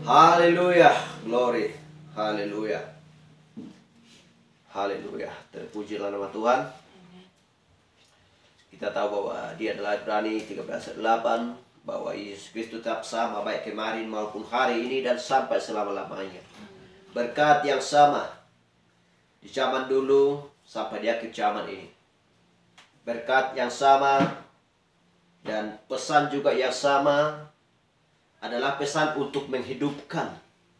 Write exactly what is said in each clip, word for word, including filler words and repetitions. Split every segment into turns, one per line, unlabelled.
Haleluya, glory, haleluya, haleluya. Terpujilah nama Tuhan. Kita tahu bahwa Dia adalah Ibrani tiga belas ayat delapan, bahwa Yesus Kristus tetap sama baik kemarin maupun hari ini dan sampai selama-lamanya. Berkat yang sama di zaman dulu sampai di akhir zaman ini. Berkat yang sama dan pesan juga yang sama adalah pesan untuk menghidupkan,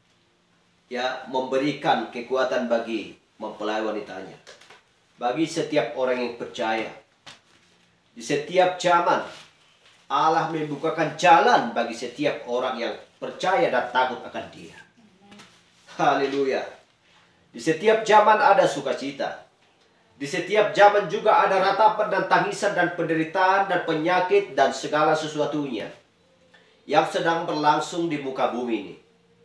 ya, memberikan kekuatan bagi mempelai wanitanya, bagi setiap orang yang percaya. Di setiap zaman Allah membukakan jalan bagi setiap orang yang percaya dan takut akan Dia. Haleluya. Di setiap zaman ada sukacita. Di setiap zaman juga ada ratapan dan tangisan dan penderitaan dan penyakit dan segala sesuatunya yang sedang berlangsung di muka bumi ini.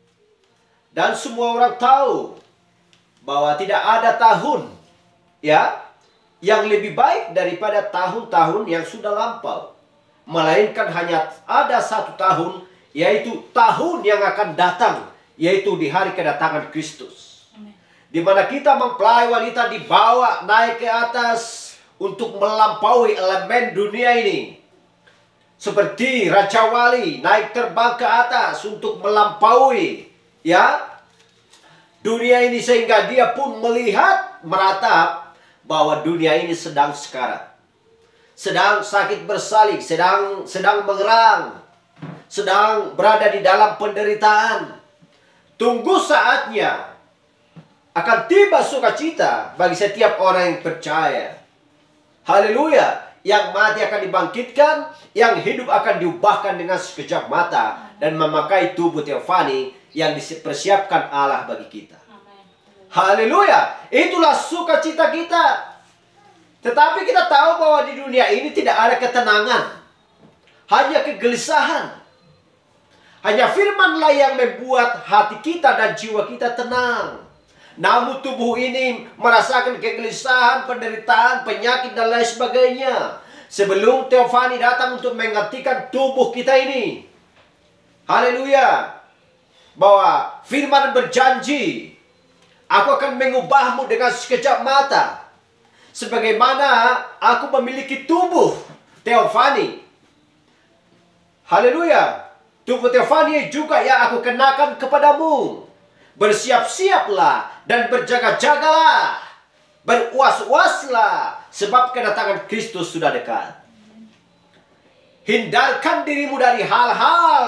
Dan semua orang tahu bahwa tidak ada tahun, ya, yang lebih baik daripada tahun-tahun yang sudah lampau. Melainkan hanya ada satu tahun, yaitu tahun yang akan datang, yaitu di hari kedatangan Kristus. Di mana kita mempelai wanita dibawa naik ke atas untuk melampaui elemen dunia ini. Seperti Raja Wali naik terbang ke atas untuk melampaui, ya, dunia ini, sehingga dia pun melihat, meratap bahwa dunia ini sedang sekarat, sedang sakit bersalin, sedang sedang mengerang, sedang berada di dalam penderitaan. Tunggu saatnya akan tiba sukacita bagi setiap orang yang percaya. Haleluya. Yang mati akan dibangkitkan, yang hidup akan diubahkan dengan sekejap mata dan memakai tubuh teofani yang dipersiapkan Allah bagi kita. Haleluya. Itulah sukacita kita. Tetapi kita tahu bahwa di dunia ini tidak ada ketenangan, hanya kegelisahan. Hanya firman-Lah yang membuat hati kita dan jiwa kita tenang. Namun tubuh ini merasakan kegelisahan, penderitaan, penyakit dan lain sebagainya. Sebelum teofani datang untuk menggantikan tubuh kita ini. Haleluya. Bahwa firman berjanji, aku akan mengubahmu dengan sekejap mata. Sebagaimana aku memiliki tubuh teofani. Haleluya. Tubuh teofani juga yang aku kenakan kepadamu. Bersiap-siaplah dan berjaga-jagalah. Beruas-uaslah, sebab kedatangan Kristus sudah dekat. Hindarkan dirimu dari hal-hal,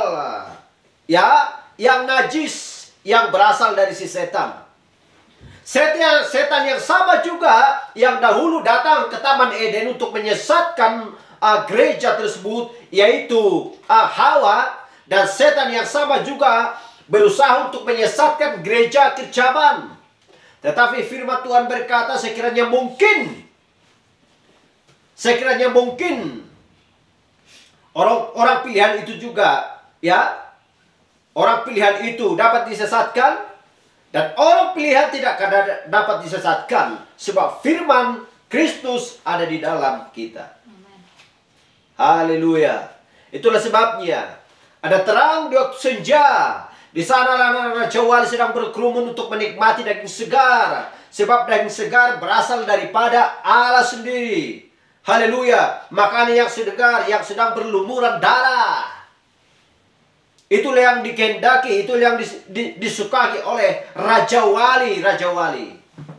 ya, yang najis, yang berasal dari si setan. Setan, setan yang sama juga yang dahulu datang ke Taman Eden untuk menyesatkan uh, gereja tersebut, yaitu uh, Hawa. Dan setan yang sama juga berusaha untuk menyesatkan gereja akhir zaman. Tetapi firman Tuhan berkata, sekiranya mungkin, sekiranya mungkin orang-orang pilihan itu juga, ya, orang pilihan itu dapat disesatkan, dan orang pilihan tidak akan dapat disesatkan, sebab firman Kristus ada di dalam kita. Haleluya. Itulah sebabnya ada terang di waktu senja. Di sana Raja Wali sedang berkerumun untuk menikmati daging segar. Sebab daging segar berasal daripada Allah sendiri. Haleluya. Makanan yang segar, yang sedang berlumuran darah. Itulah yang dikehendaki, itulah yang dis, di, disukai oleh Raja Wali, Raja Wali.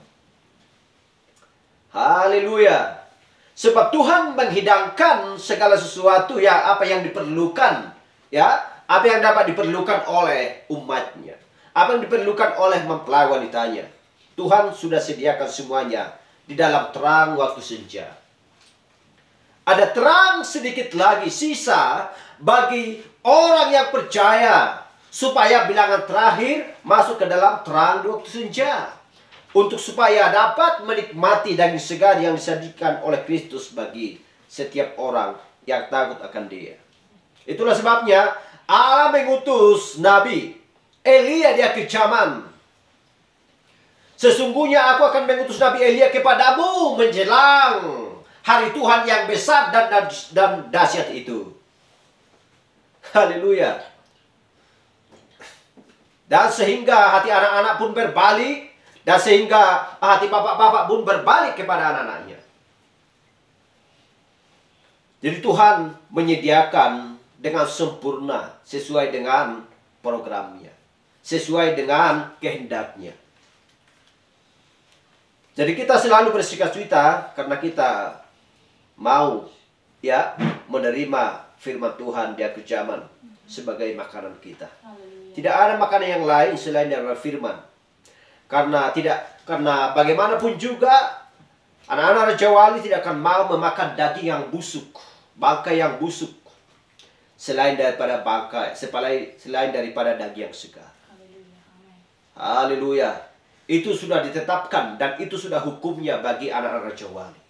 Haleluya. Sebab Tuhan menghidangkan segala sesuatu, ya, apa yang diperlukan, ya, apa yang dapat diperlukan oleh umatnya, apa yang diperlukan oleh mempelai wanitanya. Tuhan sudah sediakan semuanya di dalam terang waktu senja. Ada terang sedikit lagi sisa bagi orang yang percaya, supaya bilangan terakhir masuk ke dalam terang di waktu senja, untuk supaya dapat menikmati daging segar yang disajikan oleh Kristus bagi setiap orang yang takut akan Dia. Itulah sebabnya Allah mengutus Nabi Elia di akhir zaman. Sesungguhnya aku akan mengutus Nabi Elia kepadamu menjelang hari Tuhan yang besar dan, dan, dan dahsyat itu. Haleluya. Dan sehingga hati anak-anak pun berbalik. Dan sehingga hati bapak-bapak pun berbalik kepada anak-anaknya. Jadi Tuhan menyediakan dengan sempurna sesuai dengan programnya. Sesuai dengan kehendaknya. Jadi kita selalu bersukacita karena kita mau ya menerima firman Tuhan di akhir zaman sebagai makanan kita. Tidak ada makanan yang lain selain dari firman. Karena tidak karena bagaimanapun juga anak-anak Raja Wali tidak akan mau memakan daging yang busuk, bangkai yang busuk selain daripada bangkai, selain selain daripada daging yang segar. Haleluya. Itu sudah ditetapkan dan itu sudah hukumnya bagi anak-anak Raja Wali.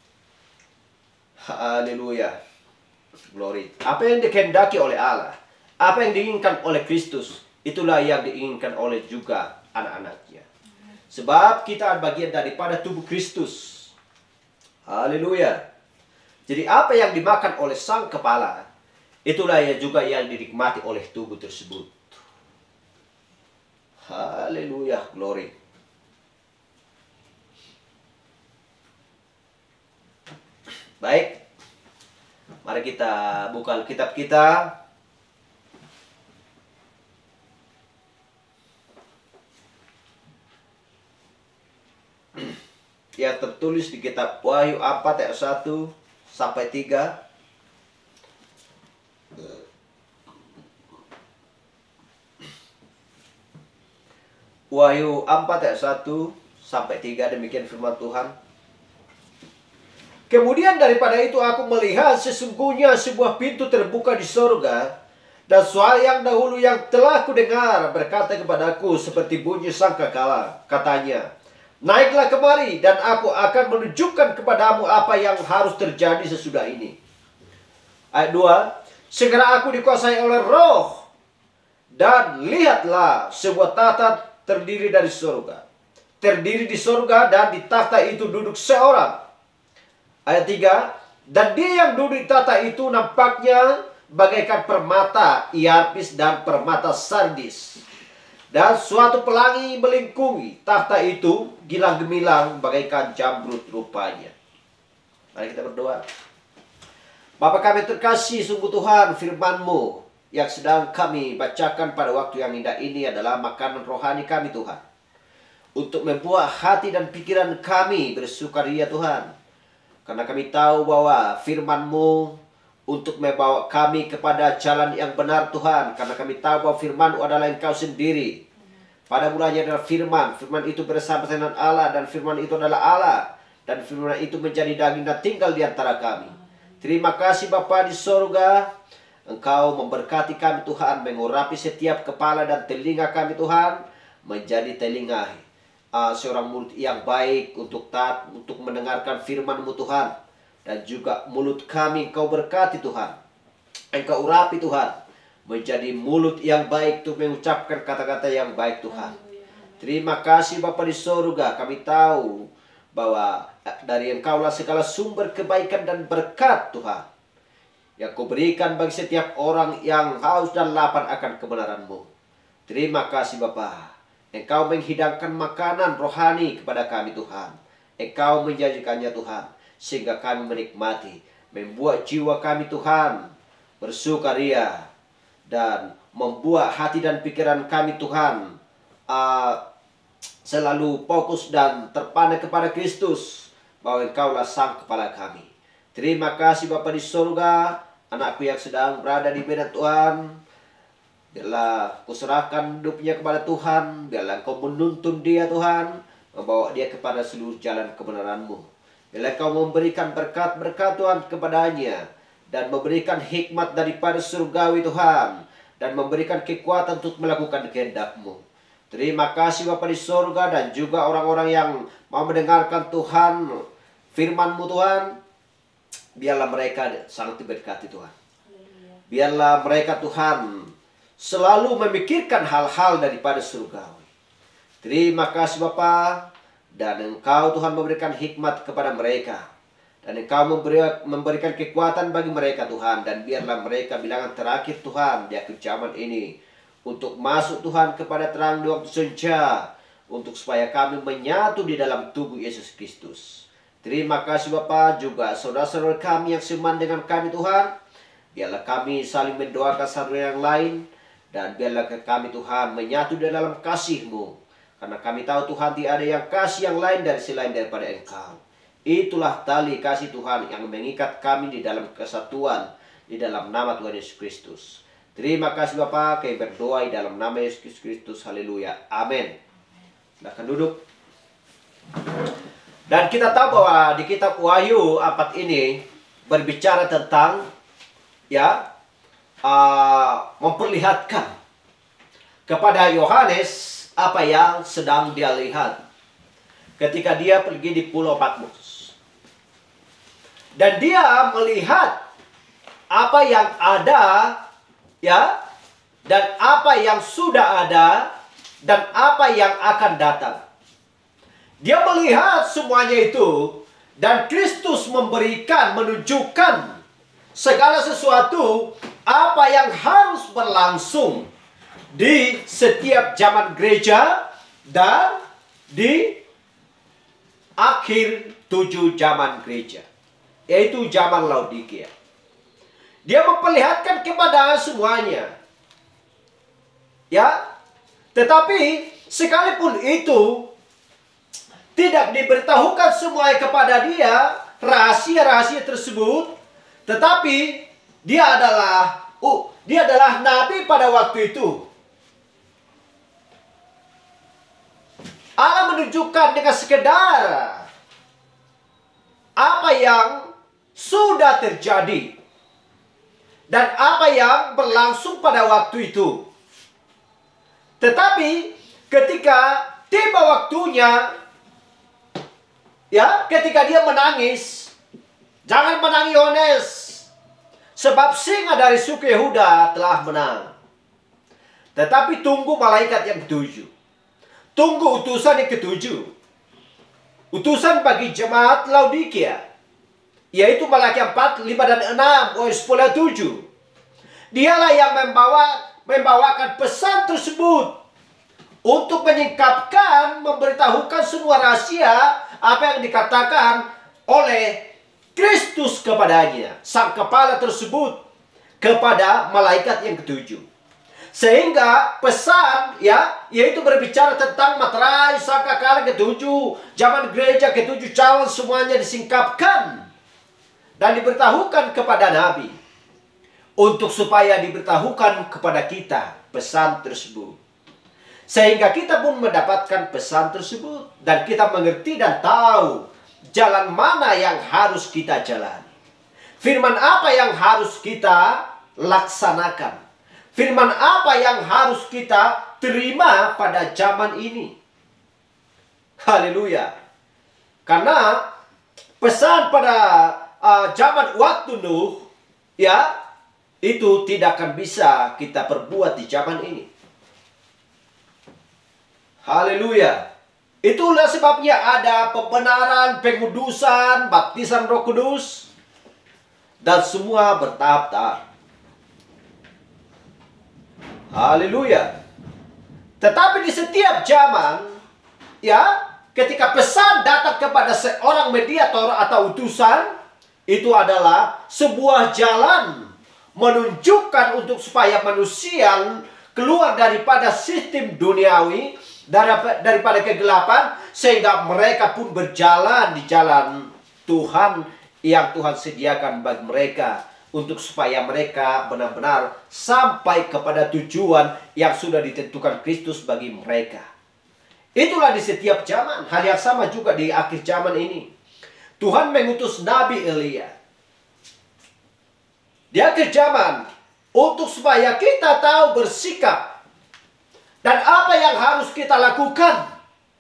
Haleluya. Glory. Apa yang dikehendaki oleh Allah, apa yang diinginkan oleh Kristus, itulah yang diinginkan oleh juga anak-anaknya. Sebab kita adalah bagian daripada tubuh Kristus. Haleluya. Jadi apa yang dimakan oleh sang kepala, itulah yang juga yang dinikmati oleh tubuh tersebut. Haleluya. Glory. Baik. Mari kita buka Alkitab kita. Yang tertulis di kitab Wahyu empat ayat satu sampai tiga. Wahyu empat ayat satu sampai tiga, demikian firman Tuhan. Kemudian daripada itu aku melihat sesungguhnya sebuah pintu terbuka di sorga, dan suara yang dahulu yang telah kudengar berkata kepadaku seperti bunyi sangkakala. Katanya, naiklah kemari dan aku akan menunjukkan kepadamu apa yang harus terjadi sesudah ini. Ayat dua. Segera aku dikuasai oleh roh, dan lihatlah sebuah tahta terdiri dari surga. Terdiri di surga dan di tahta itu duduk seorang. Ayat tiga. Dan dia yang duduk di tahta itu nampaknya bagaikan permata iapis dan permata sardis. Dan suatu pelangi melingkungi tahta itu, gilang gemilang bagaikan jamrud rupanya. Mari kita berdoa. Bapa kami terkasih, sungguh Tuhan, firman-Mu yang sedang kami bacakan pada waktu yang indah ini adalah makanan rohani kami Tuhan. Untuk membuat hati dan pikiran kami bersukaria Tuhan. Karena kami tahu bahwa firman-Mu untuk membawa kami kepada jalan yang benar Tuhan. Karena kami tahu bahwa firman-Mu adalah Engkau sendiri. Pada mulanya adalah firman. Firman itu bersama dengan Allah. Dan firman itu adalah Allah. Dan firman itu menjadi daging dan tinggal di antara kami. Terima kasih Bapa di sorga. Engkau memberkati kami Tuhan. Mengurapi setiap kepala dan telinga kami Tuhan. Menjadi telinga uh, seorang mulut yang baik untuk taat, untuk mendengarkan firman-Mu Tuhan. Dan juga mulut kami Engkau berkati Tuhan. Engkau urapi Tuhan. Menjadi mulut yang baik untuk mengucapkan kata-kata yang baik Tuhan. Terima kasih Bapa di sorga. Kami tahu bahwa dari Engkaulah segala sumber kebaikan dan berkat Tuhan. Yang Kau berikan bagi setiap orang yang haus dan lapar akan kebenaran-Mu. Terima kasih Bapa. Engkau menghidangkan makanan rohani kepada kami Tuhan. Engkau menjanjikannya Tuhan. Sehingga kami menikmati. Membuat jiwa kami Tuhan bersukaria. Dan membuat hati dan pikiran kami Tuhan uh, selalu fokus dan terpana kepada Kristus. Bahwa Engkaulah sang kepala kami. Terima kasih Bapa di surga. Anakku yang sedang berada di medan Tuhan. Biarlah kuserahkan hidupnya kepada Tuhan. Biarlah Engkau menuntun dia Tuhan. Membawa dia kepada seluruh jalan kebenaran-Mu. Biarlah Engkau memberikan berkat-berkat Tuhan kepadanya. Dan memberikan hikmat daripada surgawi Tuhan. Dan memberikan kekuatan untuk melakukan kehendak-Mu. Terima kasih Bapa di surga. Dan juga orang-orang yang mau mendengarkan Tuhan, firman-Mu Tuhan. Biarlah mereka sangat diberkati Tuhan. Biarlah mereka Tuhan selalu memikirkan hal-hal daripada surgawi. Terima kasih Bapa. Dan Engkau Tuhan memberikan hikmat kepada mereka. Dan Engkau memberi, memberikan kekuatan bagi mereka Tuhan. Dan biarlah mereka bilangan terakhir Tuhan di akhir zaman ini. untuk masuk Tuhan kepada terang di waktu senja, untuk supaya kami menyatu di dalam tubuh Yesus Kristus. Terima kasih Bapa, juga saudara-saudara kami yang seman dengan kami Tuhan. Biarlah kami saling mendoakan satu yang lain, dan biarlah kami Tuhan menyatu di dalam kasih-Mu. Karena kami tahu Tuhan tidak ada yang kasih yang lain dari selain daripada Engkau. Itulah tali kasih Tuhan yang mengikat kami di dalam kesatuan, di dalam nama Tuhan Yesus Kristus. Terima kasih Bapa, kami berdoa di dalam nama Yesus Kristus. Haleluya. Amin. Silakan duduk. Dan kita tahu bahwa di kitab Wahyu empat ini berbicara tentang ya uh, memperlihatkan kepada Yohanes apa yang sedang dia lihat ketika dia pergi di Pulau Patmos. Dan dia melihat apa yang ada, ya, dan apa yang sudah ada, dan apa yang akan datang. Dia melihat semuanya itu, dan Kristus memberikan, menunjukkan segala sesuatu apa yang harus berlangsung di setiap zaman gereja dan di akhir tujuh zaman gereja, yaitu zaman Laodikia. Dia memperlihatkan kepada semuanya. Ya, tetapi sekalipun itu tidak diberitahukan semuanya kepada dia, rahasia-rahasia tersebut, tetapi dia adalah uh, dia adalah nabi pada waktu itu. Allah menunjukkan dengan sekedar apa yang sudah terjadi dan apa yang berlangsung pada waktu itu. Tetapi ketika tiba waktunya, ya, ketika dia menangis, jangan menangis Yohanes, sebab singa dari suku Yehuda telah menang. Tetapi tunggu malaikat yang ketujuh. Tunggu utusan yang ketujuh. Utusan bagi jemaat Laodikia, yaitu Malaki empat, lima dan enam, oh sepuluh dan tujuh. Dialah yang membawa membawakan pesan tersebut untuk menyingkapkan, memberitahukan semua rahasia apa yang dikatakan oleh Kristus kepadanya, sang kepala tersebut, kepada malaikat yang ketujuh. Sehingga pesan, ya, yaitu berbicara tentang materai sangkakala ketujuh, zaman gereja ketujuh, calon, semuanya disingkapkan dan diberitahukan kepada Nabi, untuk supaya diberitahukan kepada kita pesan tersebut. Sehingga kita pun mendapatkan pesan tersebut, dan kita mengerti dan tahu jalan mana yang harus kita jalani. Firman apa yang harus kita laksanakan. Firman apa yang harus kita terima pada zaman ini. Haleluya. Karena pesan pada uh, zaman waktu Nuh, ya, itu tidak akan bisa kita perbuat di zaman ini. Haleluya. Itulah sebabnya ada pembenaran, pengudusan, baptisan Roh Kudus, dan semua bertahap-tahap. Haleluya. Tetapi di setiap zaman, ya, ketika pesan datang kepada seorang mediator atau utusan, itu adalah sebuah jalan menunjukkan untuk supaya manusia keluar daripada sistem duniawi, daripada kegelapan, sehingga mereka pun berjalan di jalan Tuhan yang Tuhan sediakan bagi mereka, untuk supaya mereka benar-benar sampai kepada tujuan yang sudah ditentukan Kristus bagi mereka. Itulah di setiap zaman. Hal yang sama juga di akhir zaman ini. Tuhan mengutus Nabi Elia di akhir zaman, untuk supaya kita tahu bersikap dan apa yang harus kita lakukan.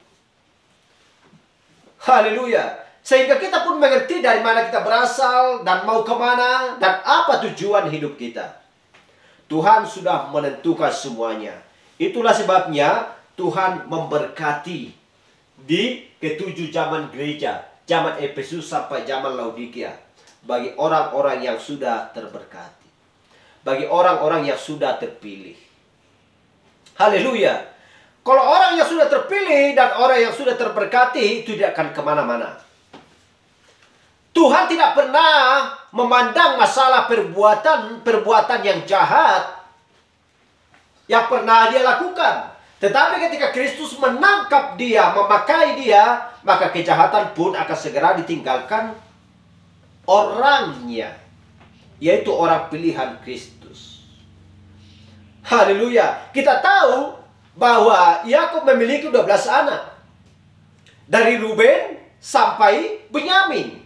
Haleluya. Sehingga kita pun mengerti dari mana kita berasal dan mau kemana dan apa tujuan hidup kita. Tuhan sudah menentukan semuanya. Itulah sebabnya Tuhan memberkati di ketujuh zaman gereja, zaman Efesus sampai zaman Laodikia, bagi orang-orang yang sudah terberkati, bagi orang-orang yang sudah terpilih. Haleluya. Kalau orang yang sudah terpilih dan orang yang sudah terberkati itu tidak akan kemana-mana. Tuhan tidak pernah memandang masalah perbuatan-perbuatan yang jahat yang pernah dia lakukan. Tetapi ketika Kristus menangkap dia, memakai dia, maka kejahatan pun akan segera ditinggalkan orangnya, yaitu orang pilihan Kristus. Haleluya. Kita tahu bahwa Yakub memiliki dua belas anak. Dari Ruben sampai Benyamin.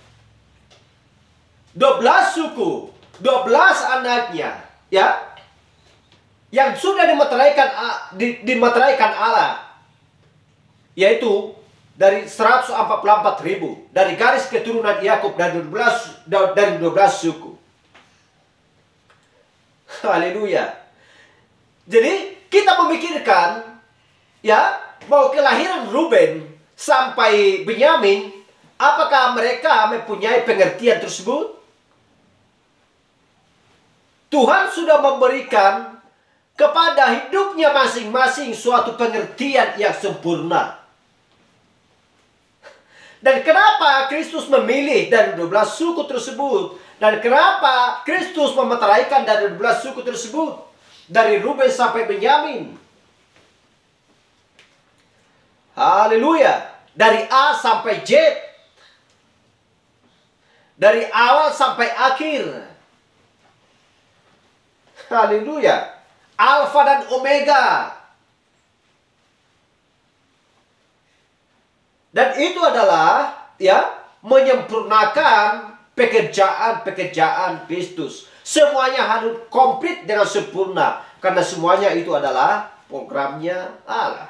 dua belas suku, dua belas anaknya, ya. Yang sudah dimeteraikan dimeteraikan Allah, yaitu dari seratus empat puluh empat ribu dari garis keturunan Yakub dari dua belas dari dua belas suku. Haleluya. Jadi kita memikirkan, ya, bahwa kelahiran Ruben sampai Benyamin, apakah mereka mempunyai pengertian tersebut? Tuhan sudah memberikan kepada hidupnya masing-masing suatu pengertian yang sempurna. Dan kenapa Kristus memilih dari dua belas suku tersebut? Dan kenapa Kristus memeteraikan dari dua belas suku tersebut? Dari Ruben sampai Benyamin. Haleluya. Dari A sampai Z. Dari awal sampai akhir. Haleluya. Alfa dan Omega. Dan itu adalah, ya, menyempurnakan pekerjaan-pekerjaan Kristus. Semuanya harus komplit dengan sempurna. Karena semuanya itu adalah programnya Allah.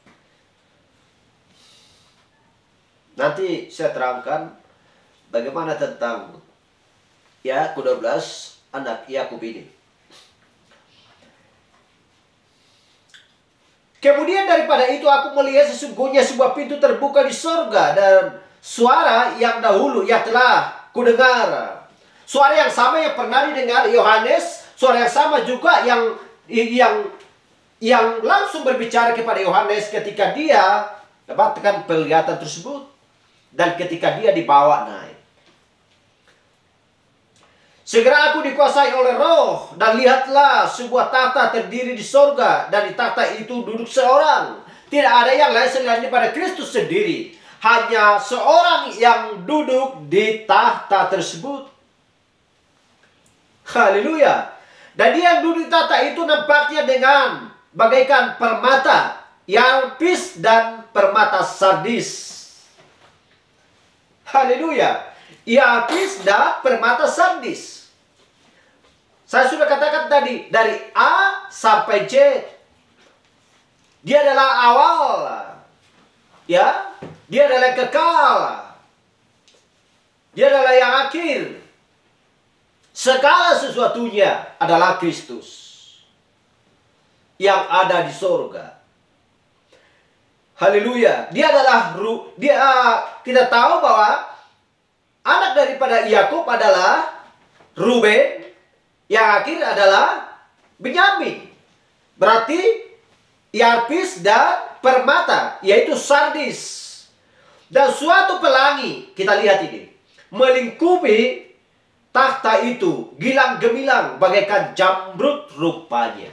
Nanti saya terangkan bagaimana tentang, ya, kedua belas anak Yakub ini. Kemudian daripada itu aku melihat sesungguhnya sebuah pintu terbuka di sorga. Dan suara yang dahulu yang telah kudengar. Suara yang sama yang pernah didengar Yohanes. Suara yang sama juga yang yang yang langsung berbicara kepada Yohanes ketika dia dapatkan penglihatan tersebut. Dan ketika dia dibawa naik. Segera aku dikuasai oleh roh. Dan lihatlah sebuah tahta terdiri di sorga. Dan di tahta itu duduk seorang. Tidak ada yang lain selain daripada Kristus sendiri. Hanya seorang yang duduk di tahta tersebut. Haleluya. Dan dia yang duduk di tahta itu nampaknya dengan bagaikan permata yalpis dan permata sardis. Haleluya. Yalpis dan permata sardis. Saya sudah katakan tadi, dari A sampai Z. Dia adalah awal. Ya, dia adalah yang kekal. Dia adalah yang akhir. Segala sesuatunya adalah Kristus yang ada di sorga. Haleluya. Dia adalah dia kita tahu bahwa anak daripada Yakub adalah Ruben, yang akhir adalah Benyamin. Berarti yalpis dan permata, yaitu sardis. Dan suatu pelangi, kita lihat ini, melingkupi tahta itu, gilang gemilang bagaikan jamrud rupanya.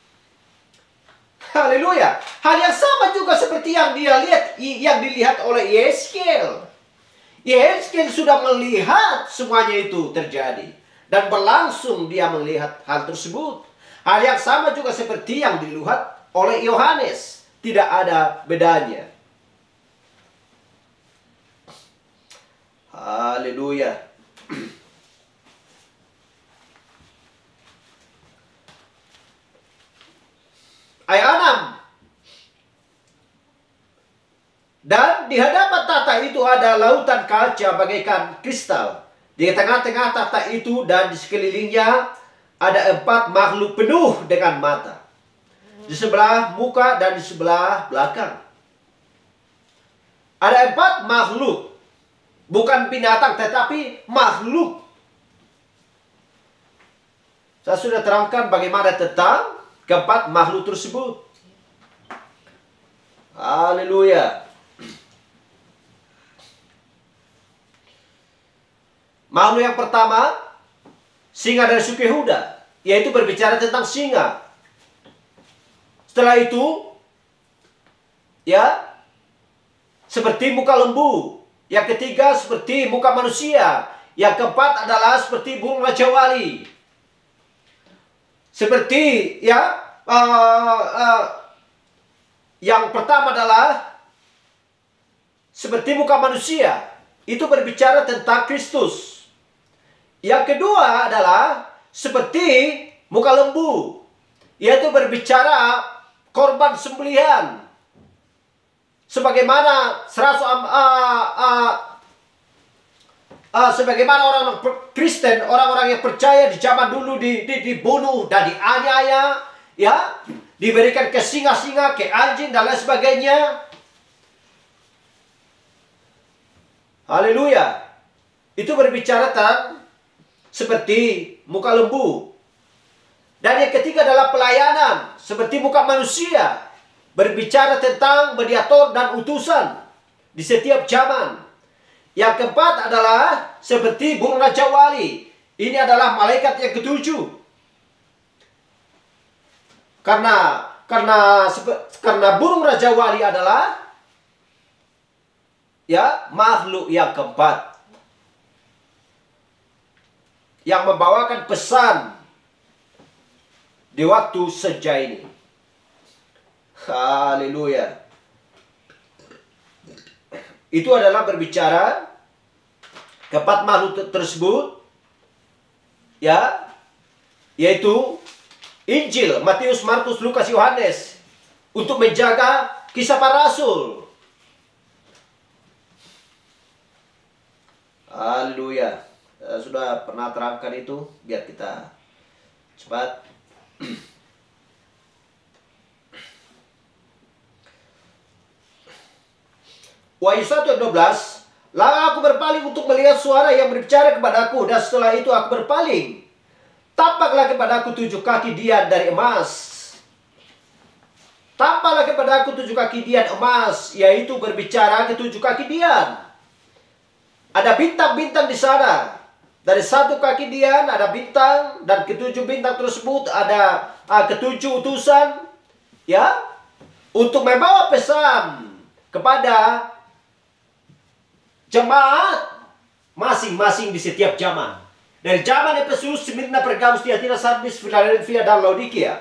Haleluya. Hal yang sama juga seperti yang dia lihat, yang dilihat oleh Yeskel. Yeskel sudah melihat semuanya itu terjadi. Dan berlangsung dia melihat hal tersebut. Hal yang sama juga seperti yang dilihat oleh Yohanes. Tidak ada bedanya. Haleluya. Ayat enam. Dan di hadapan tahta itu ada lautan kaca bagaikan kristal. Di tengah-tengah tahta itu dan di sekelilingnya ada empat makhluk penuh dengan mata. Di sebelah muka dan di sebelah belakang. Ada empat makhluk. Bukan binatang tetapi makhluk. Saya sudah terangkan bagaimana tentang keempat makhluk tersebut. Haleluya. Makhluk yang pertama, singa dari suku Yehuda, yaitu berbicara tentang singa. Setelah itu, ya, seperti muka lembu. Yang ketiga, seperti muka manusia. Yang keempat adalah seperti burung raja wali. Seperti, ya, uh, uh, yang pertama adalah seperti muka manusia. Itu berbicara tentang Kristus. Yang kedua adalah seperti muka lembu, yaitu berbicara korban sembelihan. Sebagaimana seratus uh, uh, uh, sebagaimana orang Kristen, orang-orang yang percaya di zaman dulu di, di, dibunuh dan dianiaya, ya, diberikan ke singa-singa, ke anjing dan lain sebagainya. Haleluya. Itu berbicara tentang seperti muka lembu. Dan yang ketiga adalah pelayanan seperti muka manusia, berbicara tentang mediator dan utusan di setiap zaman. Yang keempat adalah seperti burung raja wali. Ini adalah malaikat yang ketujuh. Karena karena karena burung raja wali adalah, ya, makhluk yang keempat yang membawakan pesan di waktu senja ini. Haleluya. Itu adalah berbicara keempat makhluk tersebut, ya, yaitu Injil Matius, Markus, Lukas, Yohanes, untuk menjaga kisah para rasul. Haleluya. Uh, sudah pernah terangkan itu, biar kita cepat. Wahyu satu ayat dua belas. Lalu aku berpaling untuk melihat suara yang berbicara kepadaku, dan setelah itu aku berpaling. Tampaklah kepadaku tujuh kaki dian dari emas. Tampaklah kepadaku tujuh kaki dian emas, yaitu berbicara ketujuh kaki dian. Ada bintang-bintang di sana. Dari satu kaki dian ada bintang, dan ketujuh bintang tersebut ada uh, ketujuh utusan, ya, untuk membawa pesan kepada jemaat masing-masing di setiap zaman. Dari zaman Efesus, Smyrna, Pergamus, Tiatira, Sardis, Philadelphia, dan Laodikia.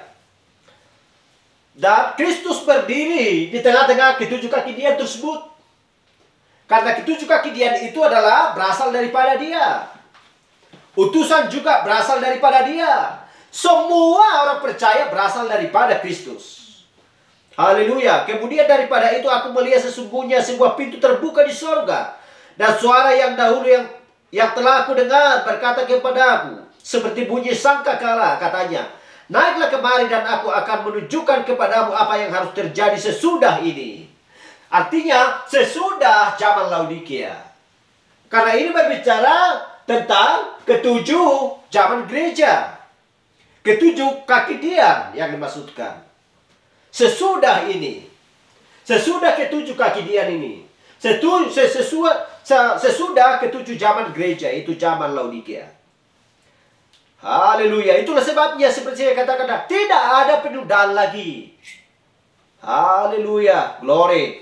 Dan Kristus berdiri di tengah-tengah ketujuh kaki dian tersebut. Karena ketujuh kaki dian itu adalah berasal daripada Dia. Utusan juga berasal daripada Dia. Semua orang percaya berasal daripada Kristus. Haleluya. Kemudian daripada itu aku melihat sesungguhnya sebuah pintu terbuka di sorga. Dan suara yang dahulu yang yang telah aku dengar berkata kepadaku, seperti bunyi sangkakala, katanya, naiklah kemari dan aku akan menunjukkan kepadamu apa yang harus terjadi sesudah ini. Artinya sesudah zaman Laodikia. Karena ini berbicara tentang ketujuh zaman gereja. Ketujuh kaki dian yang dimaksudkan. Sesudah ini. Sesudah ketujuh kaki dian ini. Setu, sesudah, sesudah ketujuh zaman gereja. Itu zaman Laodikia. Haleluya. Itulah sebabnya seperti saya katakan, tidak ada penundaan lagi. Haleluya. Glory.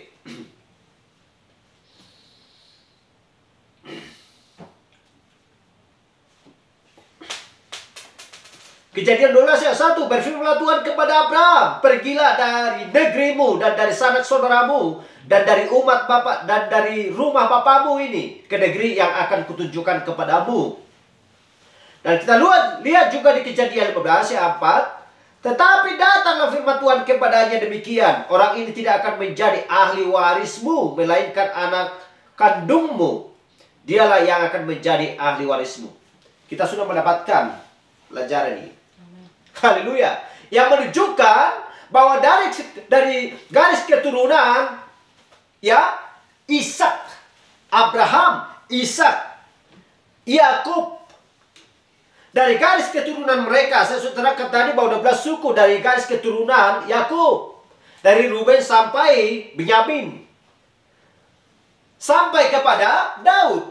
Kejadian dua belas ayat satu, berfirmanlah Tuhan kepada Abraham, pergilah dari negerimu dan dari sanak saudaramu dan dari umat bapak dan dari rumah bapamu ini ke negeri yang akan kutunjukkan kepadamu. Dan kita lihat, lihat juga di Kejadian lima belas ayat empat, tetapi datanglah firman Tuhan kepadanya demikian, orang ini tidak akan menjadi ahli warismu, melainkan anak kandungmu. Dialah yang akan menjadi ahli warismu. Kita sudah mendapatkan pelajaran ini. Haleluya. Yang menunjukkan bahwa dari dari garis keturunan, ya, Ishak, Abraham, Ishak, Yakub, Dari garis keturunan mereka, saya sudah terangkan tadi bahwa dua belas suku dari garis keturunan Yakub. Dari Ruben sampai Benyamin. Sampai kepada Daud.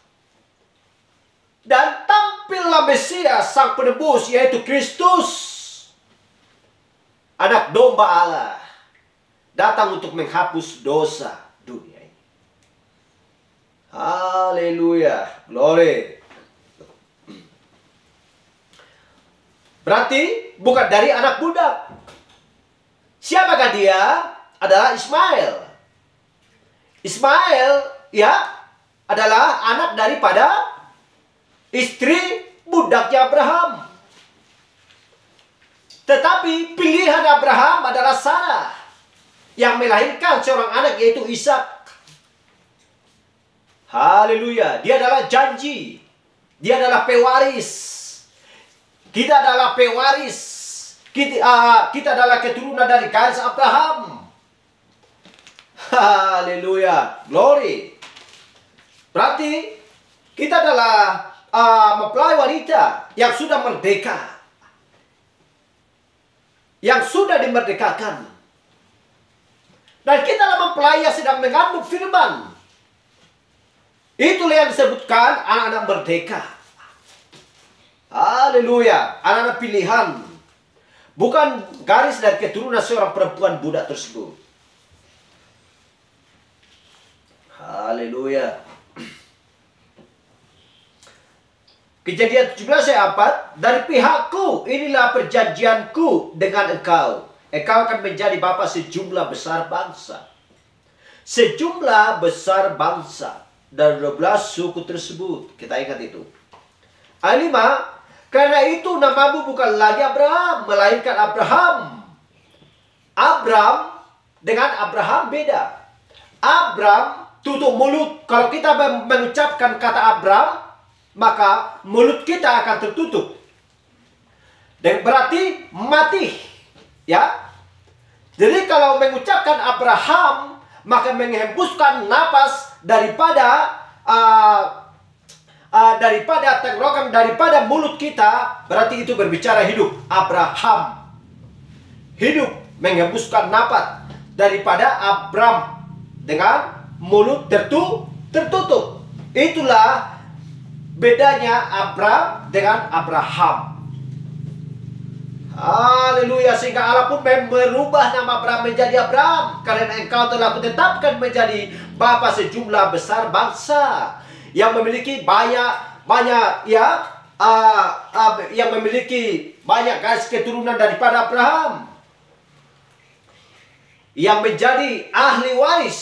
Dan tampillah Mesias, sang penebus, yaitu Kristus. Anak domba Allah. Datang untuk menghapus dosa dunia ini. Haleluya. Glory. Berarti bukan dari anak budak. Siapakah dia? Adalah Ismail. Ismail ya adalah anak daripada istri budaknya Abraham. Tetapi pilihan Abraham adalah Sarah yang melahirkan seorang anak, yaitu Ishak. Haleluya. Dia adalah janji. Dia adalah pewaris. Kita adalah pewaris. Kita, uh, kita adalah keturunan dari garis Abraham. Haleluya. Glory. Berarti kita adalah uh, mempelai wanita yang sudah merdeka. Yang sudah dimerdekakan. Dan kita adalah mempelai yang sedang mengandung firman. Itulah yang disebutkan anak-anak merdeka. Haleluya. Anak-anak pilihan. Bukan garis dari keturunan seorang perempuan budak tersebut. Haleluya. Kejadian tujuh belas ayat empat. Dari pihakku, inilah perjanjianku dengan engkau. Engkau akan menjadi bapa sejumlah besar bangsa. Sejumlah besar bangsa. Dari dua belas suku tersebut. Kita ingat itu. Ayat lima. Karena itu namamu bukan lagi Abraham, melainkan Abraham. Abraham dengan Abraham beda. Abraham tutup mulut. Kalau kita mengucapkan kata Abraham, maka mulut kita akan tertutup. Dan berarti mati. Ya. Jadi kalau mengucapkan Abraham, maka menghembuskan napas daripada uh, Uh, daripada tenggorokan, daripada mulut kita, berarti itu berbicara hidup. Abraham hidup, menghembuskan napas daripada Abram dengan mulut tertu tertutup. Itulah bedanya Abram dengan Abraham. Haleluya. Sehingga Allah pun merubah nama Abraham menjadi Abram, karena engkau telah kutetapkan menjadi bapa sejumlah besar bangsa, yang memiliki banyak banyak ya uh, uh, yang memiliki banyak garis keturunan daripada Abraham, yang menjadi ahli waris.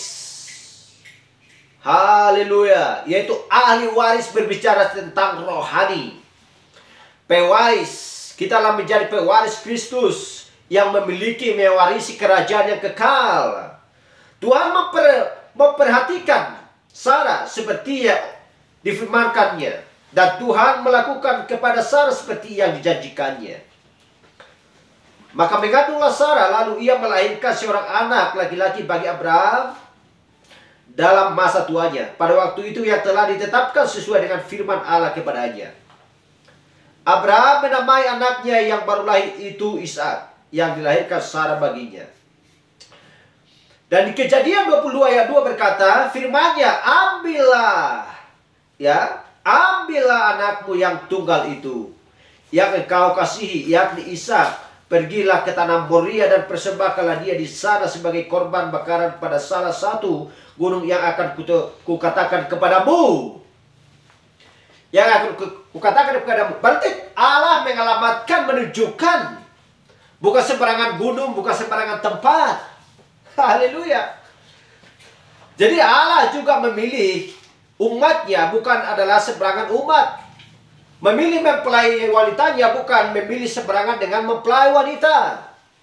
Haleluya. Yaitu ahli waris berbicara tentang rohani. Pewaris. Kita telah menjadi pewaris Kristus yang memiliki mewarisi kerajaan yang kekal. Tuhan memper, memperhatikan Sarah seperti yang difirmankannya, dan Tuhan melakukan kepada Sarah seperti yang dijanjikannya. Maka mengandunglah Sarah, lalu ia melahirkan seorang anak laki-laki bagi Abraham dalam masa tuanya, pada waktu itu yang telah ditetapkan sesuai dengan firman Allah kepadanya. Abraham menamai anaknya yang baru lahir itu Ishak, yang dilahirkan Sarah baginya. Dan di Kejadian dua puluh dua ayat dua berkata, firman-Nya, ambillah Ya, ambillah anakmu yang tunggal itu, yang engkau kasihi, yakni Ishak. Pergilah ke tanah Moria dan persembahkanlah dia di sana sebagai korban bakaran pada salah satu gunung yang akan kukatakan kepadamu. Yang akan kukatakan kepadamu. Berarti Allah mengalamatkan, menunjukkan. Bukan sembarangan gunung, bukan sembarangan tempat. Haleluya. Jadi Allah juga memilih umatnya, bukan adalah sembarangan umat. Memilih mempelai wanitanya bukan memilih sembarangan dengan mempelai wanita.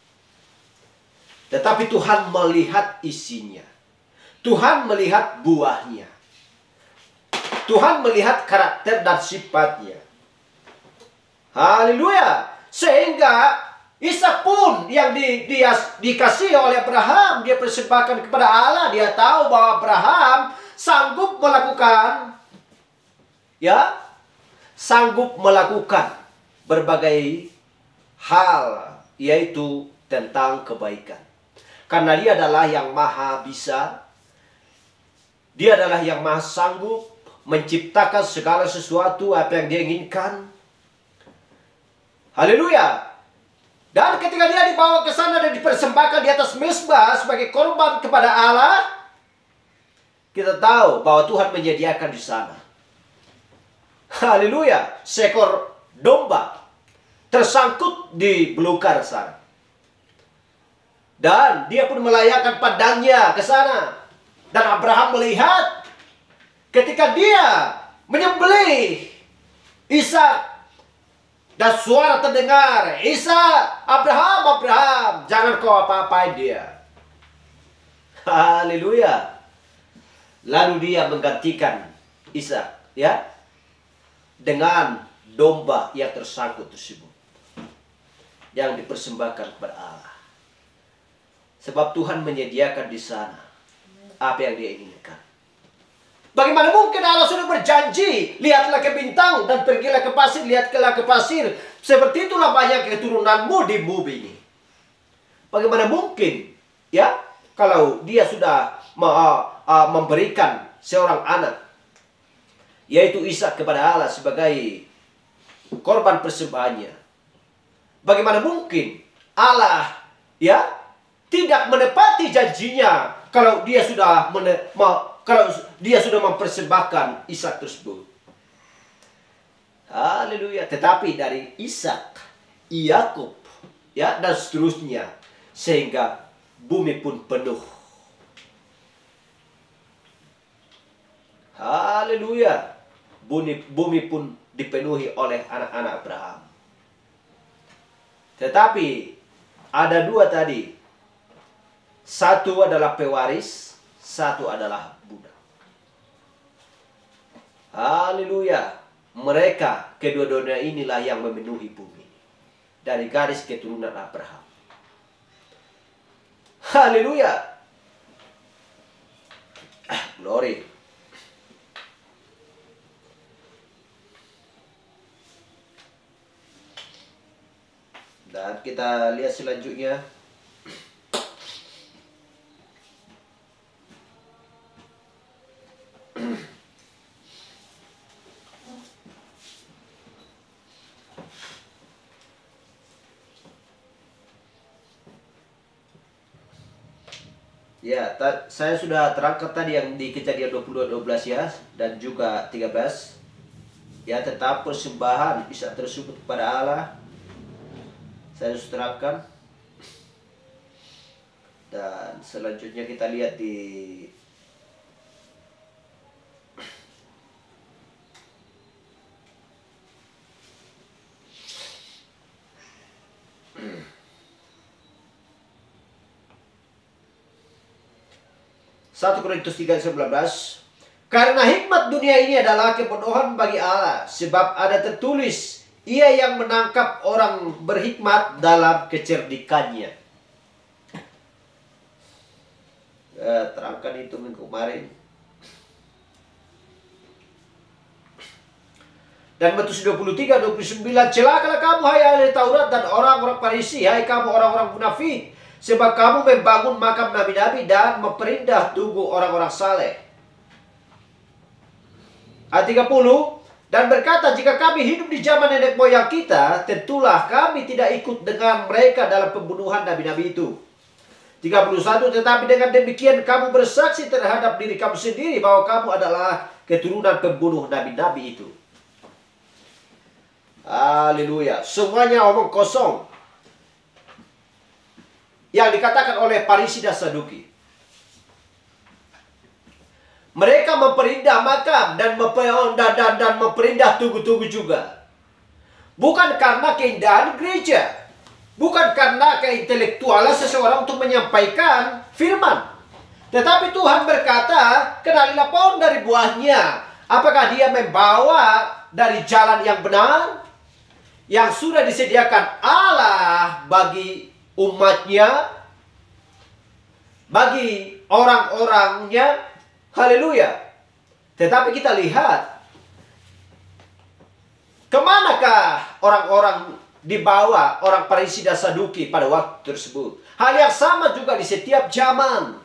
Tetapi Tuhan melihat isinya. Tuhan melihat buahnya. Tuhan melihat karakter dan sifatnya. Haleluya. Sehingga Ishak pun yang di, dia, dikasih oleh Abraham, dia persembahkan kepada Allah. Dia tahu bahwa Abraham sanggup melakukan, ya, sanggup melakukan berbagai hal, yaitu tentang kebaikan. Karena Dia adalah yang maha bisa, Dia adalah yang maha sanggup menciptakan segala sesuatu apa yang Dia inginkan. Haleluya. Dan ketika Dia dibawa ke sana dan dipersembahkan di atas mezbah sebagai korban kepada Allah, kita tahu bahwa Tuhan menyediakan di sana. Haleluya. Seekor domba tersangkut di belukar sana. Dan Dia pun melayakkan padangnya ke sana. Dan Abraham melihat ketika dia menyembelih Ishak. Dan suara terdengar, Ishak, Abraham, Abraham, jangan kau apa-apain dia. Haleluya. Lalu dia menggantikan Ishak, ya, dengan domba yang tersangkut tersebut, yang dipersembahkan kepada Allah. Sebab Tuhan menyediakan di sana apa yang Dia inginkan. Bagaimana mungkin Allah sudah berjanji, lihatlah ke bintang dan pergilah ke pasir, lihatlah ke pasir. Seperti itulah banyak keturunanmu di bumi ini. Bagaimana mungkin, ya, kalau Dia sudah uh, memberikan seorang anak, yaitu Ishak, kepada Allah sebagai korban persembahannya. Bagaimana mungkin Allah, ya, tidak menepati janjinya kalau Dia sudah mene, ma, kalau Dia sudah mempersembahkan Ishak tersebut. Haleluya. Tetapi dari Ishak, Yakub, ya, dan seterusnya, sehingga bumi pun penuh. Haleluya. Bumi, bumi pun dipenuhi oleh anak-anak Abraham. Tetapi ada dua tadi. Satu adalah pewaris, satu adalah budak. Haleluya. Mereka kedua-duanya inilah yang memenuhi bumi dari garis keturunan Abraham. Haleluya. Ah, glory. Dan kita lihat selanjutnya. Ya, saya sudah terangkat tadi yang di Kejadian dua puluh dua dua belas, ya, dan juga tiga belas. Ya, tentang persembahan Ishak tersebut kepada Allah. Saya sudah terangkan. Dan selanjutnya kita lihat di satu Korintus tiga ayat sembilan belas. Karena hikmat dunia ini adalah kebodohan bagi Allah, sebab ada tertulis, Ia yang menangkap orang berhikmat dalam kecerdikannya. Eh, terangkan itu minggu kemarin. Dan Matius dua puluh tiga dua puluh sembilan, celakalah kamu hai ahli Taurat dan orang-orang Farisi, hai kamu orang-orang munafik, sebab kamu membangun makam nabi-nabi dan memperindah tubuh orang-orang saleh. Ayat tiga puluh, dan berkata, jika kami hidup di zaman nenek moyang kita, tentulah kami tidak ikut dengan mereka dalam pembunuhan nabi-nabi itu. tiga puluh satu, tetapi dengan demikian kamu bersaksi terhadap diri kamu sendiri bahwa kamu adalah keturunan pembunuh nabi-nabi itu. Haleluya. Semuanya omong kosong yang dikatakan oleh Farisi dan Saduki. Mereka memperindah makam dan, dan, dan, dan memperindah tugu-tugu juga. Bukan karena keindahan gereja. Bukan karena keintelektualan seseorang untuk menyampaikan firman. Tetapi Tuhan berkata, kenalilah pohon dari buahnya. Apakah dia membawa dari jalan yang benar? Yang sudah disediakan Allah bagi umatnya, bagi orang-orangnya. Haleluya. Tetapi kita lihat Kemanakah orang-orang dibawa orang Farisi dan Saduki pada waktu tersebut? Hal yang sama juga di setiap zaman.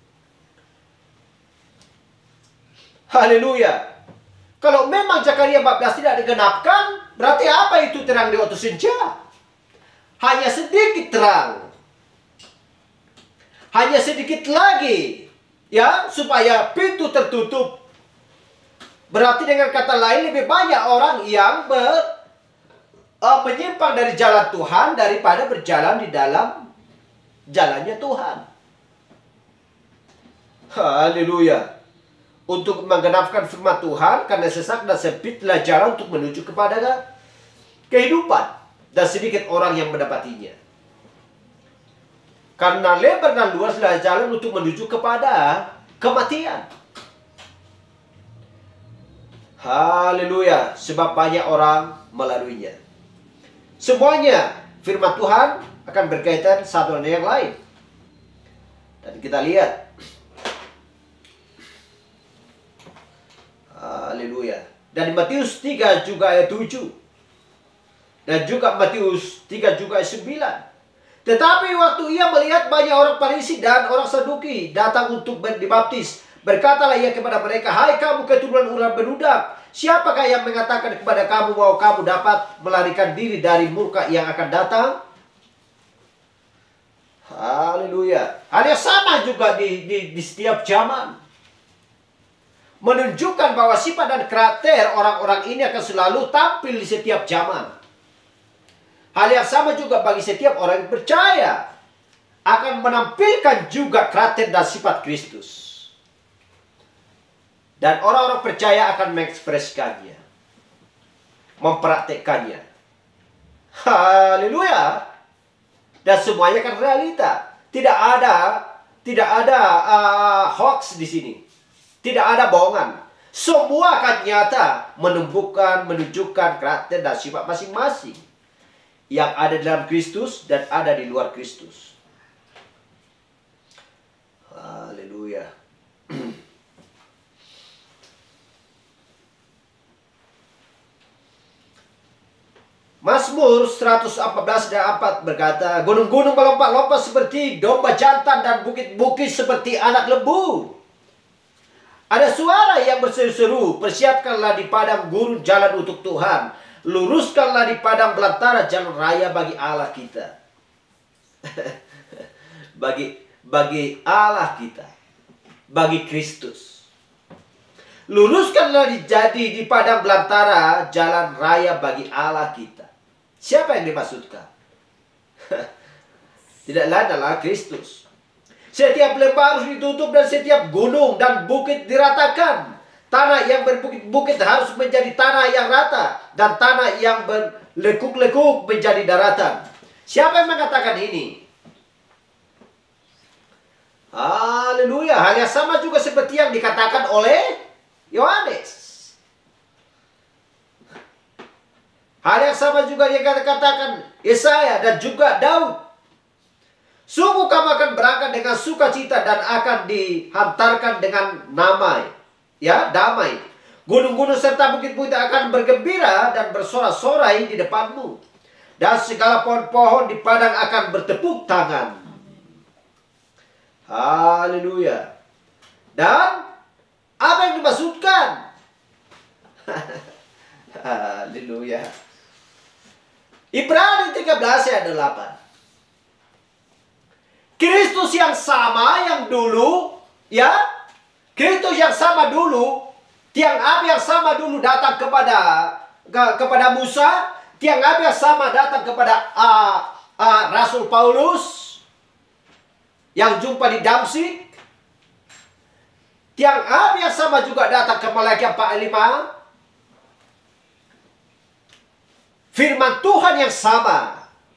Haleluya. Kalau memang Zakaria empat belas tidak digenapkan, berarti apa itu terang di waktu senja? Hanya sedikit terang. Hanya sedikit lagi. Ya, supaya pintu tertutup. Berarti dengan kata lain lebih banyak orang yang ber, uh, menyimpang dari jalan Tuhan daripada berjalan di dalam jalannya Tuhan. Haleluya. Untuk menggenapkan firman Tuhan, karena sesak dan sempitlah jalan untuk menuju kepada kehidupan, dan sedikit orang yang mendapatinya. Karena lebar dan luaslah jalan untuk menuju kepada kematian. Haleluya, sebab banyak orang melaluinya. Semuanya firman Tuhan akan berkaitan satu dengan yang lain. Dan kita lihat, haleluya. Dan di Matius tiga juga ayat tujuh. Dan juga Matius tiga juga ayat sembilan. Tetapi waktu ia melihat banyak orang Farisi dan orang Saduki datang untuk dibaptis, berkatalah ia kepada mereka, "Hai kamu keturunan ular beludak, siapakah yang mengatakan kepada kamu bahwa kamu dapat melarikan diri dari murka yang akan datang?" Haleluya. Hal yang sama juga di, di, di setiap zaman. Menunjukkan bahwa sifat dan karakter orang-orang ini akan selalu tampil di setiap zaman. Hal yang sama juga bagi setiap orang yang percaya. Akan menampilkan juga karakter dan sifat Kristus. Dan orang-orang percaya akan mengekspresikannya. Mempraktekkannya. Haleluya. Dan semuanya kan realita. Tidak ada, tidak ada uh, hoax di sini. Tidak ada bohongan. Semua akan nyata menumbuhkan, menunjukkan karakter dan sifat masing-masing yang ada dalam Kristus dan ada di luar Kristus. Haleluya. Mazmur seratus empat belas dan empat berkata, "Gunung-gunung melompat-lompat seperti domba jantan dan bukit-bukit seperti anak lembu. Ada suara yang berseru-seru, persiapkanlah di padang gurun jalan untuk Tuhan. Luruskanlah di padang belantara jalan raya bagi Allah kita." bagi bagi Allah kita. Bagi Kristus. Luruskanlah di, jadi di padang belantara jalan raya bagi Allah kita. Siapa yang dimaksudkan? Tidak lain adalah Kristus. Setiap lembah harus ditutup dan setiap gunung dan bukit diratakan. Tanah yang berbukit-bukit harus menjadi tanah yang rata. Dan tanah yang berlekuk-lekuk menjadi daratan. Siapa yang mengatakan ini? Haleluya. Hal yang sama juga seperti yang dikatakan oleh Yohanes. Hal yang sama juga yang dikatakan Yesaya dan juga Daud. Sungguh kamu akan berangkat dengan sukacita dan akan dihantarkan dengan damai. Ya, damai. Gunung-gunung serta bukit-bukit akan bergembira dan bersorak-sorai di depanmu. Dan segala pohon-pohon di padang akan bertepuk tangan. Haleluya. Dan apa yang dimaksudkan? Haleluya. Ibrani tiga belas ayat delapan. Kristus yang sama yang dulu, ya, Kristus yang sama dulu, tiang api yang sama dulu datang kepada ke, kepada Musa, tiang api yang sama datang kepada uh, uh, Rasul Paulus yang jumpa di Damsyik. Tiang api yang sama juga datang ke Malaki empat ayat lima. Firman Tuhan yang sama.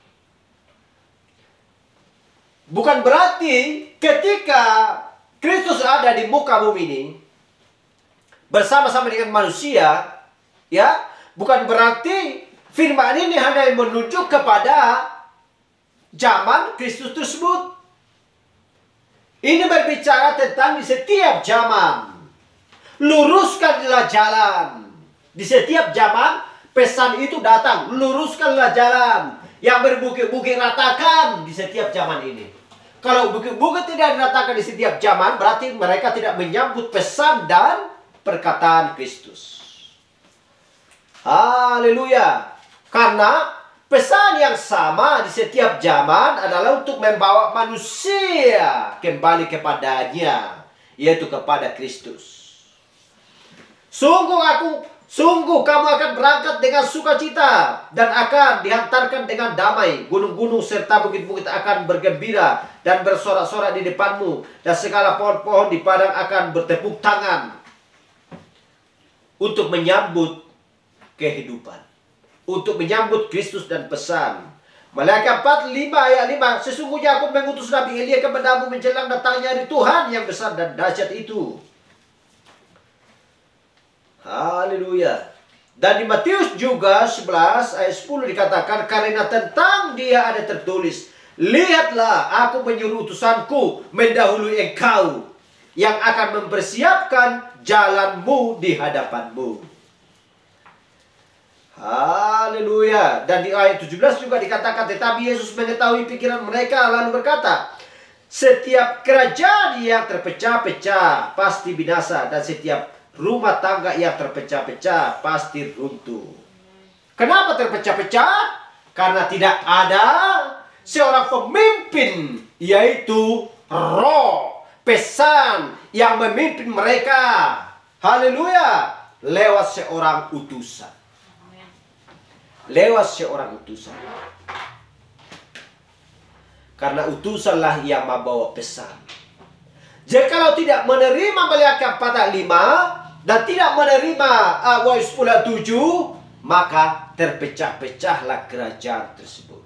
Bukan berarti ketika Kristus ada di muka bumi ini bersama-sama dengan manusia, ya, bukan berarti firman ini hanya menunjuk kepada zaman Kristus tersebut. Ini berbicara tentang di setiap zaman. Luruskanlah jalan. Di setiap zaman pesan itu datang, luruskanlah jalan. Yang berbukit-bukit ratakan di setiap zaman ini. Kalau bukit-bukit tidak diratakan di setiap zaman, berarti mereka tidak menyambut pesan dan perkataan Kristus. Haleluya. Karena pesan yang sama di setiap zaman adalah untuk membawa manusia kembali kepadanya, yaitu kepada Kristus. Sungguh aku, sungguh kamu akan berangkat dengan sukacita dan akan dihantarkan dengan damai. Gunung-gunung serta bukit-bukit akan bergembira dan bersorak-sorak di depanmu, dan segala pohon-pohon di padang akan bertepuk tangan untuk menyambut kehidupan, untuk menyambut Kristus dan pesan. Malaikat empat lima ayat lima, sesungguhnya aku mengutus Nabi Elia kepadamu menjelang datangnya hari Tuhan yang besar dan dahsyat itu. Haleluya. Dan di Matius juga sebelas ayat sepuluh dikatakan, karena tentang dia ada tertulis, lihatlah aku menyuruh utusanku mendahului engkau, yang akan mempersiapkan jalanmu di hadapanmu. Haleluya. Dan di ayat tujuh belas juga dikatakan, tetapi Yesus mengetahui pikiran mereka lalu berkata, setiap kerajaan yang terpecah-pecah pasti binasa, dan setiap rumah tangga yang terpecah-pecah pasti runtuh. Kenapa terpecah-pecah? Karena tidak ada seorang pemimpin, yaitu Roh, pesan yang memimpin mereka. Haleluya. Lewat seorang utusan. Lewat seorang utusan. Karena utusanlah yang membawa pesan. Jikalau tidak menerima Malaikat empat ayat lima dan tidak menerima uh, Wahyu sepuluh ayat tujuh, maka terpecah-pecahlah kerajaan tersebut.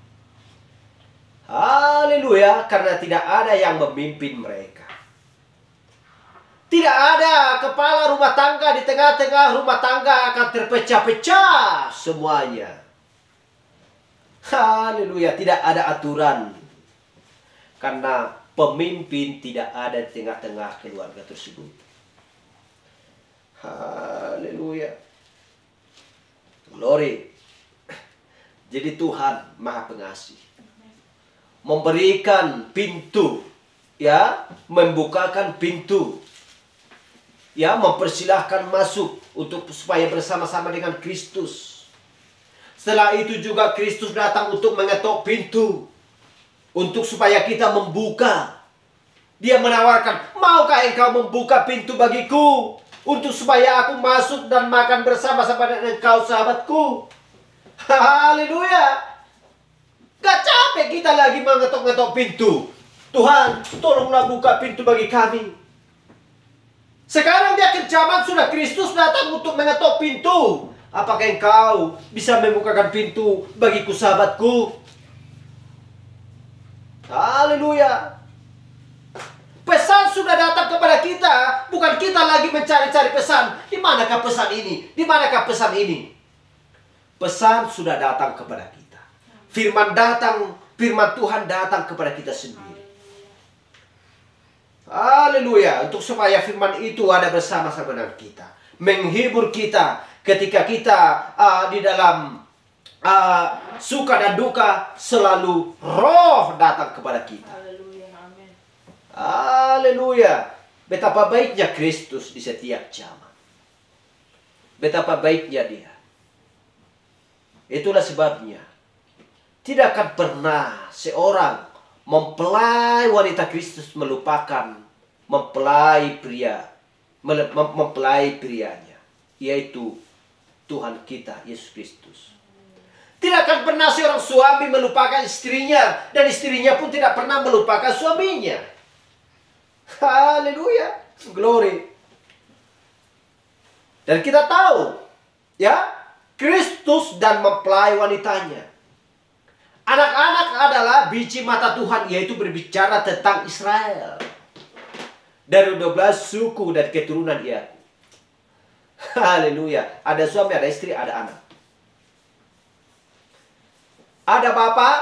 Haleluya. Karena tidak ada yang memimpin mereka. Tidak ada kepala rumah tangga, di tengah-tengah rumah tangga akan terpecah-pecah semuanya. Haleluya. Tidak ada aturan. Karena pemimpin tidak ada di tengah-tengah keluarga tersebut. Haleluya. Glory. Jadi Tuhan Maha Pengasih. Memberikan pintu, ya, membukakan pintu, ya, mempersilahkan masuk untuk supaya bersama-sama dengan Kristus. Setelah itu juga Kristus datang untuk mengetok pintu, untuk supaya kita membuka. Dia menawarkan, maukah engkau membuka pintu bagiku, untuk supaya aku masuk dan makan bersama-sama dengan engkau, sahabatku. Haleluya. Gak capek kita lagi mengetok-ngetok pintu. Tuhan, tolonglah buka pintu bagi kami. Sekarang di akhir zaman sudah Kristus datang untuk mengetok pintu. Apakah engkau bisa membukakan pintu bagiku, sahabatku? Haleluya. Pesan sudah datang kepada kita. Bukan kita lagi mencari-cari pesan. Di manakah pesan ini? Di manakah pesan ini? Pesan sudah datang kepada kita. Firman datang, firman Tuhan datang kepada kita sendiri. Haleluya. Untuk supaya firman itu ada bersama-sama dengan kita, menghibur kita ketika kita uh, di dalam uh, suka dan duka, selalu Roh datang kepada kita.
Haleluya. Amin.
Haleluya. Betapa baiknya Kristus di setiap zaman. Betapa baiknya dia. Itulah sebabnya tidak akan pernah seorang mempelai wanita Kristus melupakan mempelai pria, mempelai prianya, yaitu Tuhan kita Yesus Kristus. Tidak akan pernah seorang suami melupakan istrinya, dan istrinya pun tidak pernah melupakan suaminya. Haleluya. Glory. Dan kita tahu, ya, Kristus dan mempelai wanitanya. Anak-anak adalah biji mata Tuhan, yaitu berbicara tentang Israel. Dari dua belas suku dan keturunan Yakub. Haleluya. Ada suami, ada istri, ada anak. Ada bapak,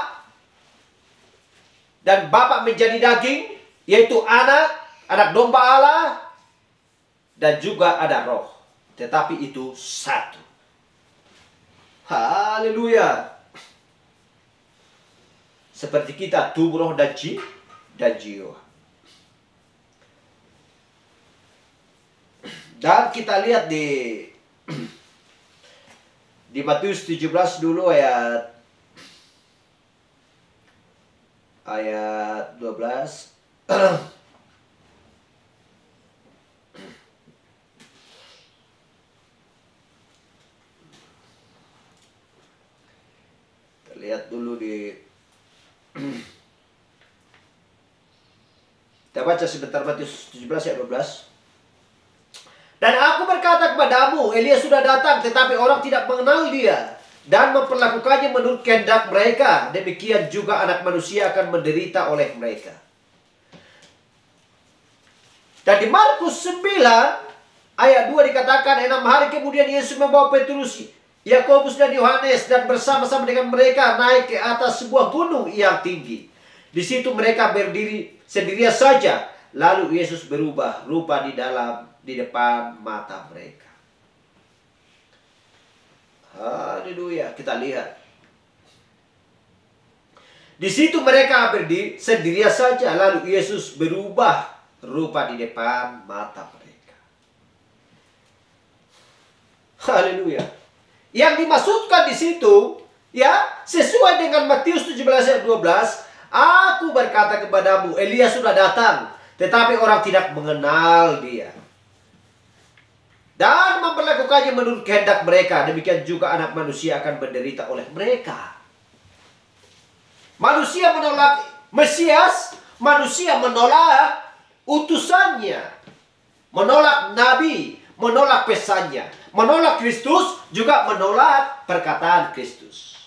dan bapak menjadi daging, yaitu anak, anak domba Allah, dan juga ada roh. Tetapi itu satu. Haleluya. Seperti kita tubuh, roh, dan jiwa. Dan jiwa. Dan kita lihat di di Matius tujuh belas dulu ayat ayat dua belas. Kita lihat dulu di kita baca sebentar Matius tujuh belas ayat dua belas. Dan aku berkata kepadamu, Elia sudah datang, tetapi orang tidak mengenal dia dan memperlakukannya menurut kehendak mereka. Demikian juga anak manusia akan menderita oleh mereka. Dan di Markus sembilan ayat dua dikatakan, enam hari kemudian Yesus membawa Petrus, Yakobus dan Yohanes dan bersama-sama dengan mereka naik ke atas sebuah gunung yang tinggi. Di situ mereka berdiri sendirian saja. Lalu Yesus berubah rupa di dalam di depan mata mereka. Haleluya. Kita lihat. Di situ mereka berdiri sendirian saja. Lalu Yesus berubah rupa di depan mata mereka. Haleluya. Yang dimaksudkan di situ, ya, sesuai dengan Matius tujuh belas ayat dua belas, aku berkata kepadamu, Elia sudah datang, tetapi orang tidak mengenal dia. Dan memperlakukannya menurut kehendak mereka. Demikian juga anak manusia akan menderita oleh mereka. Manusia menolak Mesias. Manusia menolak utusannya. Menolak Nabi. Menolak pesannya. Menolak Kristus. Juga menolak perkataan Kristus.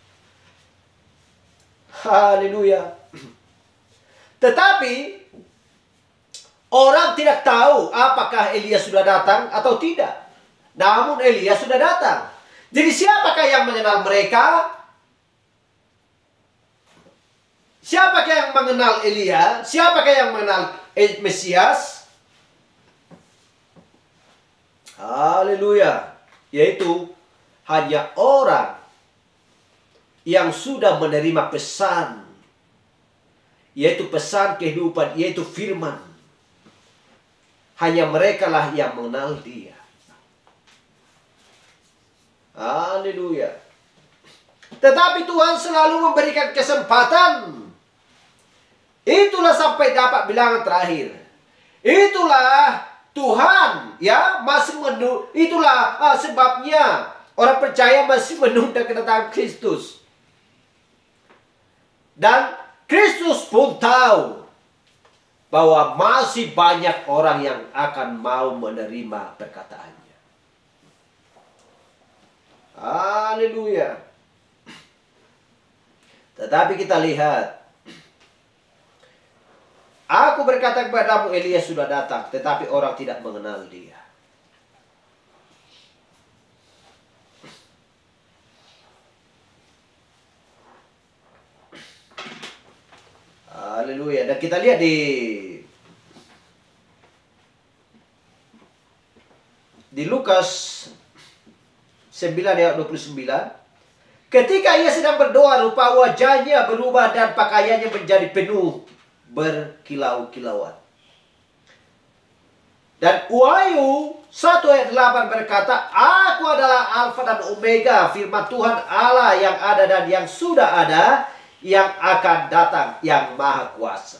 Haleluya. Tetapi orang tidak tahu apakah Elia sudah datang atau tidak. Namun Elia sudah datang. Jadi siapakah yang mengenal mereka? Siapakah yang mengenal Elia? Siapakah yang mengenal Mesias? Haleluya. Yaitu hanya orang yang sudah menerima pesan. Yaitu pesan kehidupan, yaitu firman. Hanya mereka lah yang mengenal dia. Haleluya. Tetapi Tuhan selalu memberikan kesempatan. Itulah sampai dapat bilangan terakhir. Itulah Tuhan, ya, masih menunggu. Itulah ah, sebabnya orang percaya masih menunda kedatangan Kristus. Dan Kristus pun tahu bahwa masih banyak orang yang akan mau menerima perkataannya. Haleluya. Tetapi kita lihat. Aku berkata kepadamu, Elia sudah datang, tetapi orang tidak mengenal dia. Haleluya. Dan kita lihat di di Lukas sembilan ayat dua puluh sembilan. Ketika ia sedang berdoa, rupa wajahnya berubah dan pakaiannya menjadi penuh berkilau-kilauan. Dan Wahyu satu ayat delapan berkata, aku adalah Alfa dan Omega, firman Tuhan Allah yang ada dan yang sudah ada, yang akan datang, yang maha kuasa.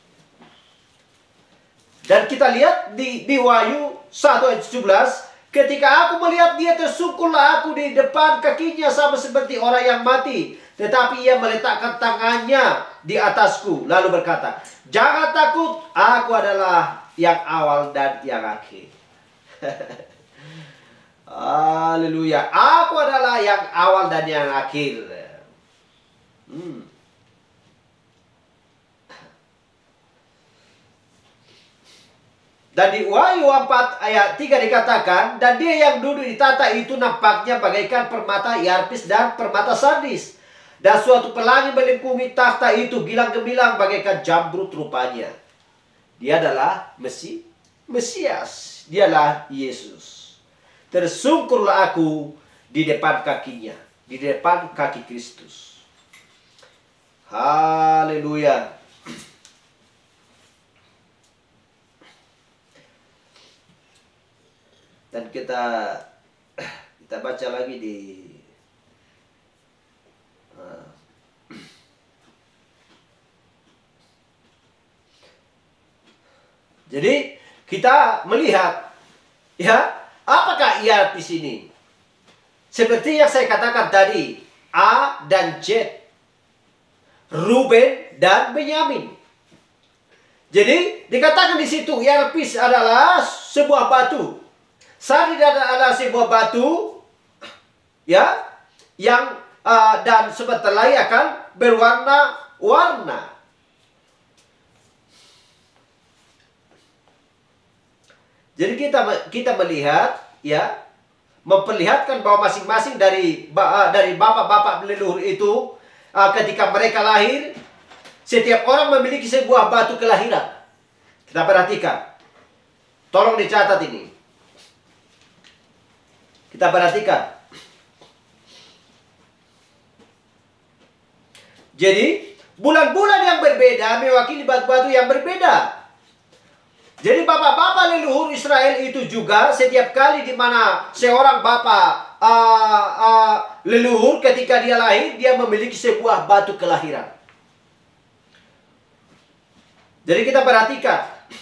Dan kita lihat di, di Wahyu satu ayat tujuh belas, ketika aku melihat dia, tersungkurlah aku di depan kakinya sama seperti orang yang mati. Tetapi ia meletakkan tangannya di atasku, lalu berkata, jangan takut, aku adalah yang awal dan yang akhir. Haleluya. Aku adalah yang awal dan yang akhir. Hmm. Dan di Wahyu empat ayat tiga dikatakan, dan dia yang duduk di tahta itu nampaknya bagaikan permata iarpis dan permata sardis. Dan suatu pelangi melingkungi tahta itu, gilang gemilang bagaikan jamrut rupanya. Dia adalah Mesi, Mesias. Dialah Yesus. Tersungkurlah aku di depan kakinya. di depan kaki Kristus. Haleluya. Dan kita kita baca lagi di uh, jadi kita melihat, ya, apakah ia di sini? Seperti yang saya katakan tadi, A dan Z, Ruben dan Benyamin. Jadi dikatakan di situ Yarpis adalah sebuah batu. Sari adalah sebuah batu, ya, yang uh, dan sebentar lagi akan berwarna-warna. Jadi kita kita melihat, ya, memperlihatkan bahwa masing-masing dari uh, dari bapak-bapak leluhur itu uh, ketika mereka lahir, setiap orang memiliki sebuah batu kelahiran. Kita perhatikan. Tolong dicatat ini. Kita perhatikan. Jadi, bulan-bulan yang berbeda mewakili batu-batu yang berbeda. Jadi, bapak-bapak leluhur Israel itu juga setiap kali di mana seorang bapak uh, uh, leluhur ketika dia lahir, dia memiliki sebuah batu kelahiran. Jadi, kita perhatikan.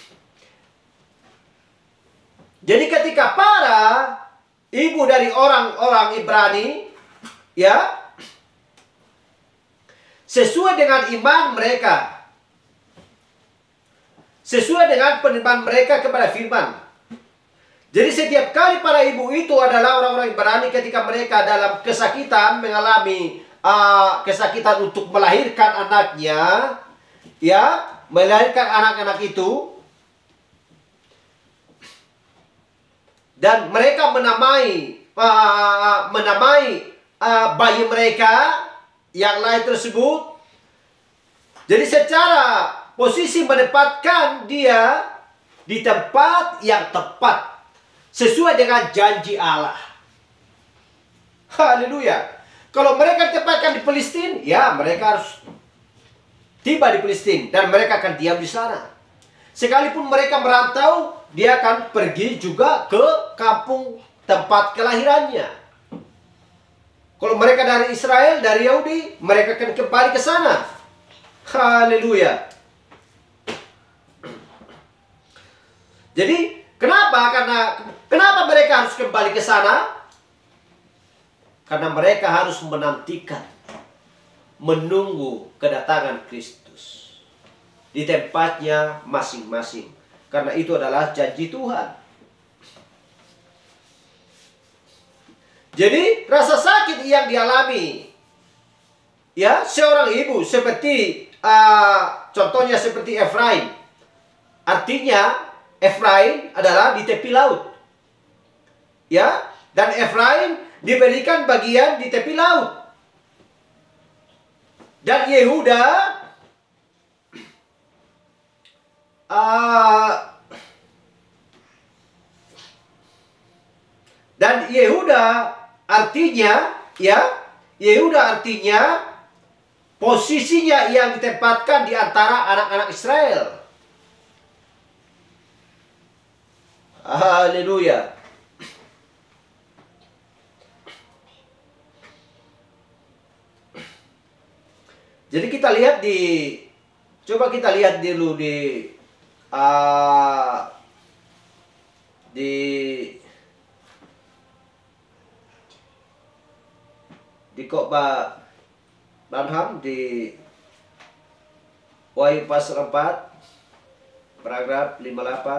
Jadi, ketika para ibu dari orang-orang Ibrani, ya, sesuai dengan iman mereka, sesuai dengan penerimaan mereka kepada firman. Jadi setiap kali para ibu itu adalah orang-orang Ibrani ketika mereka dalam kesakitan, mengalami uh, kesakitan untuk melahirkan anaknya, ya, melahirkan anak-anak itu, dan mereka menamai uh, menamai uh, bayi mereka yang lain tersebut. Jadi secara posisi menempatkan dia di tempat yang tepat sesuai dengan janji Allah. Haleluya. Kalau mereka ditempatkan di Palestina, ya mereka harus tiba di Palestina dan mereka akan diam di sana. Sekalipun mereka merantau, dia akan pergi juga ke kampung tempat kelahirannya. Kalau mereka dari Israel, dari Yahudi, mereka akan kembali ke sana. Haleluya. Jadi, kenapa? Karena kenapa mereka harus kembali ke sana? Karena mereka harus menantikan, menunggu kedatangan Kristus di tempatnya masing-masing. Karena itu adalah janji Tuhan. Jadi rasa sakit yang dialami, ya, seorang ibu seperti uh, contohnya seperti Efraim. Artinya Efraim adalah di tepi laut, ya, dan Efraim diberikan bagian di tepi laut. Dan Yehuda uh, dan Yehuda artinya, ya, Yehuda artinya posisinya yang ditempatkan di antara anak-anak Israel. Haleluya. Jadi kita lihat di, coba kita lihat dulu di uh, di di khotbah Branham di Wahyu pasal empat paragraf lima puluh delapan,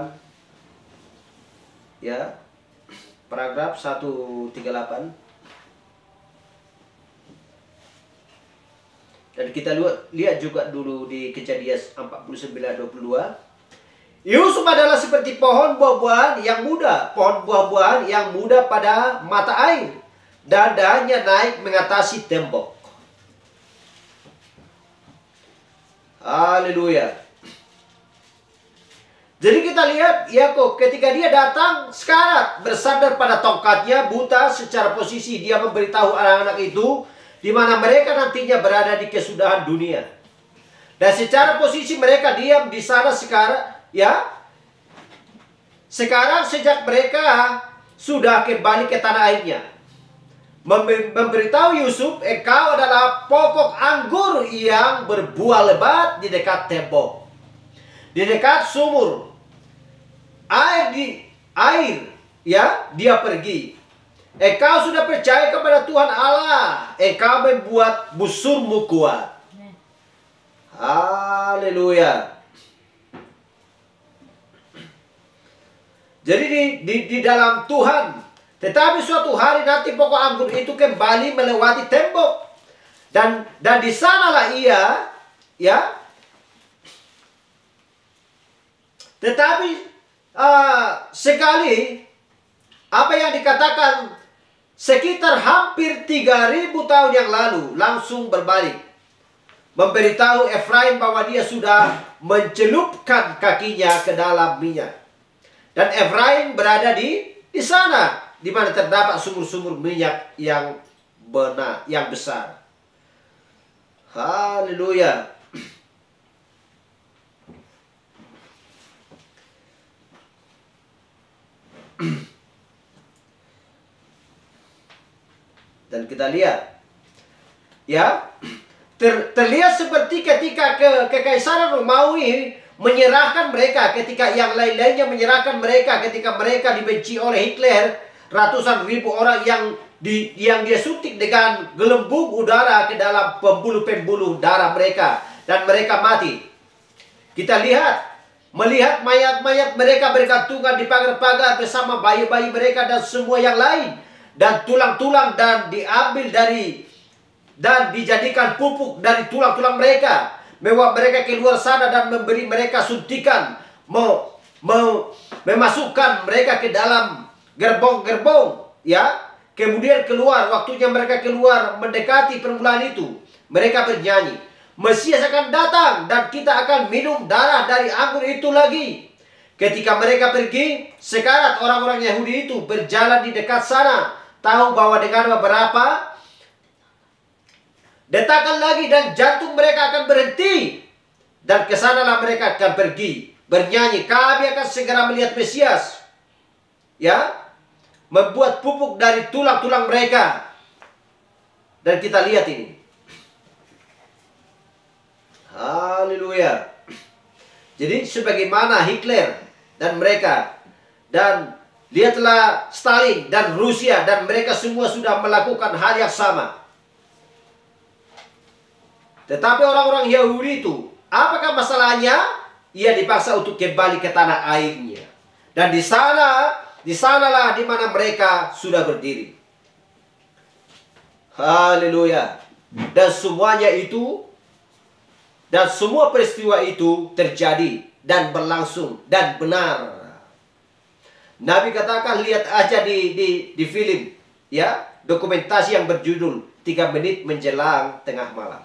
ya, paragraf seratus tiga puluh delapan. Dan kita lihat juga dulu di Kejadian empat puluh sembilan dua puluh dua. Yusuf adalah seperti pohon buah-buahan yang muda, pohon buah-buahan yang muda pada mata air, dan dahannya naik mengatasi tembok. Haleluya. Jadi kita lihat Yakub ketika dia datang sekarat, bersandar pada tongkatnya, buta secara posisi, dia memberitahu anak-anak itu di mana mereka nantinya berada di kesudahan dunia. Dan secara posisi mereka diam di sana sekarang, ya. Sekarang sejak mereka sudah kembali ke tanah airnya, memberitahu Yusuf, engkau adalah pokok anggur yang berbuah lebat di dekat tembok, di dekat sumur. Air di air, ya, dia pergi. Engkau sudah percaya kepada Tuhan Allah, engkau membuat busurmu kuat. Haleluya. Jadi di, di, di dalam Tuhan. Tetapi suatu hari nanti pokok anggur itu kembali melewati tembok. Dan dan di sanalah ia, ya. Tetapi uh, sekali apa yang dikatakan sekitar hampir tiga ribu tahun yang lalu langsung berbalik. Memberitahu Efraim bahwa dia sudah mencelupkan kakinya ke dalam minyak. Dan Efraim berada di di sana, di mana terdapat sumur-sumur minyak yang benar, yang besar. Haleluya. Dan kita lihat, ya, ter, terlihat seperti ketika ke kekaisaran Romawi menyerahkan mereka, ketika yang lain-lainnya menyerahkan mereka, ketika mereka dibenci oleh Hitler, ratusan ribu orang yang di yang dia suntik dengan gelembung udara ke dalam pembuluh-pembuluh darah mereka, dan mereka mati. Kita lihat, melihat mayat-mayat mereka bergantungan di pagar-pagar bersama bayi-bayi mereka dan semua yang lain, dan tulang-tulang dan diambil dari dan dijadikan pupuk dari tulang-tulang mereka. Membawa mereka keluar sana dan memberi mereka suntikan, mau mau memasukkan mereka ke dalam gerbong-gerbong, ya. Kemudian keluar, waktunya mereka keluar mendekati permulaan itu, mereka bernyanyi, Mesias akan datang dan kita akan minum darah dari anggur itu lagi. Ketika mereka pergi, sekarat orang-orang Yahudi itu berjalan di dekat sana, tahu bahwa dengan beberapa detakan lagi dan jantung mereka akan berhenti, dan kesanalah mereka akan pergi bernyanyi, kami akan segera melihat Mesias, ya, membuat pupuk dari tulang-tulang mereka. Dan kita lihat ini, haleluya. Jadi sebagaimana Hitler dan mereka, dan lihatlah Stalin dan Rusia, dan mereka semua sudah melakukan hal yang sama. Tetapi orang-orang Yahudi itu, apakah masalahnya? Ia dipaksa untuk kembali ke tanah airnya. Dan di sana, di sanalah di mana mereka sudah berdiri. Haleluya. Dan semuanya itu, dan semua peristiwa itu terjadi dan berlangsung dan benar. Nabi katakan, lihat aja di di di film, ya, dokumentasi yang berjudul tiga menit menjelang tengah malam.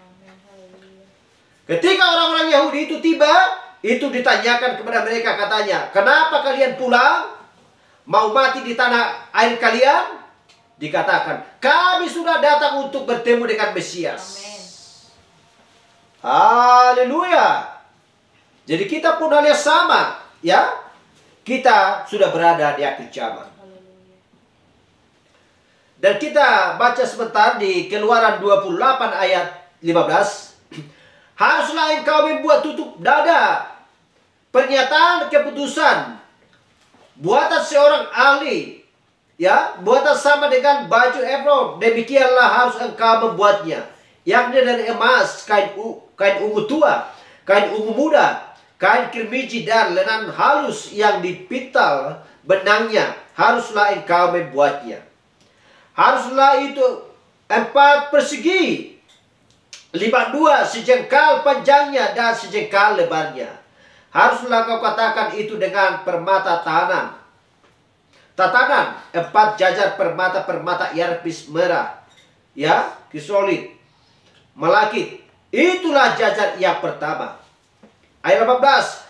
Ketika orang-orang Yahudi itu tiba, itu ditanyakan kepada mereka, katanya, kenapa kalian pulang? Mau mati di tanah air kalian? Dikatakan, kami sudah datang untuk bertemu dengan Mesias. Haleluya. Jadi kita pun hal yang sama, ya. Kita sudah berada di akhir zaman. Dan kita baca sebentar di Keluaran dua puluh delapan ayat lima belas. Haruslah engkau membuat tutup dada, pernyataan keputusan, buatan seorang ahli, ya, buatan sama dengan baju efod, demikianlah harus engkau membuatnya, yakni dari emas, kain u, kain ungu tua, kain ungu muda, kain kirmiji dan lenan halus yang dipintal benangnya, haruslah engkau membuatnya. Haruslah itu empat persegi, lima dua sejengkal panjangnya dan sejengkal lebarnya. Haruslah kau katakan itu dengan permata tahanan. Tatanan empat jajar permata-permata iarpis merah, ya, krisolit, malakit. Itulah jajar yang pertama. Ayat delapan belas.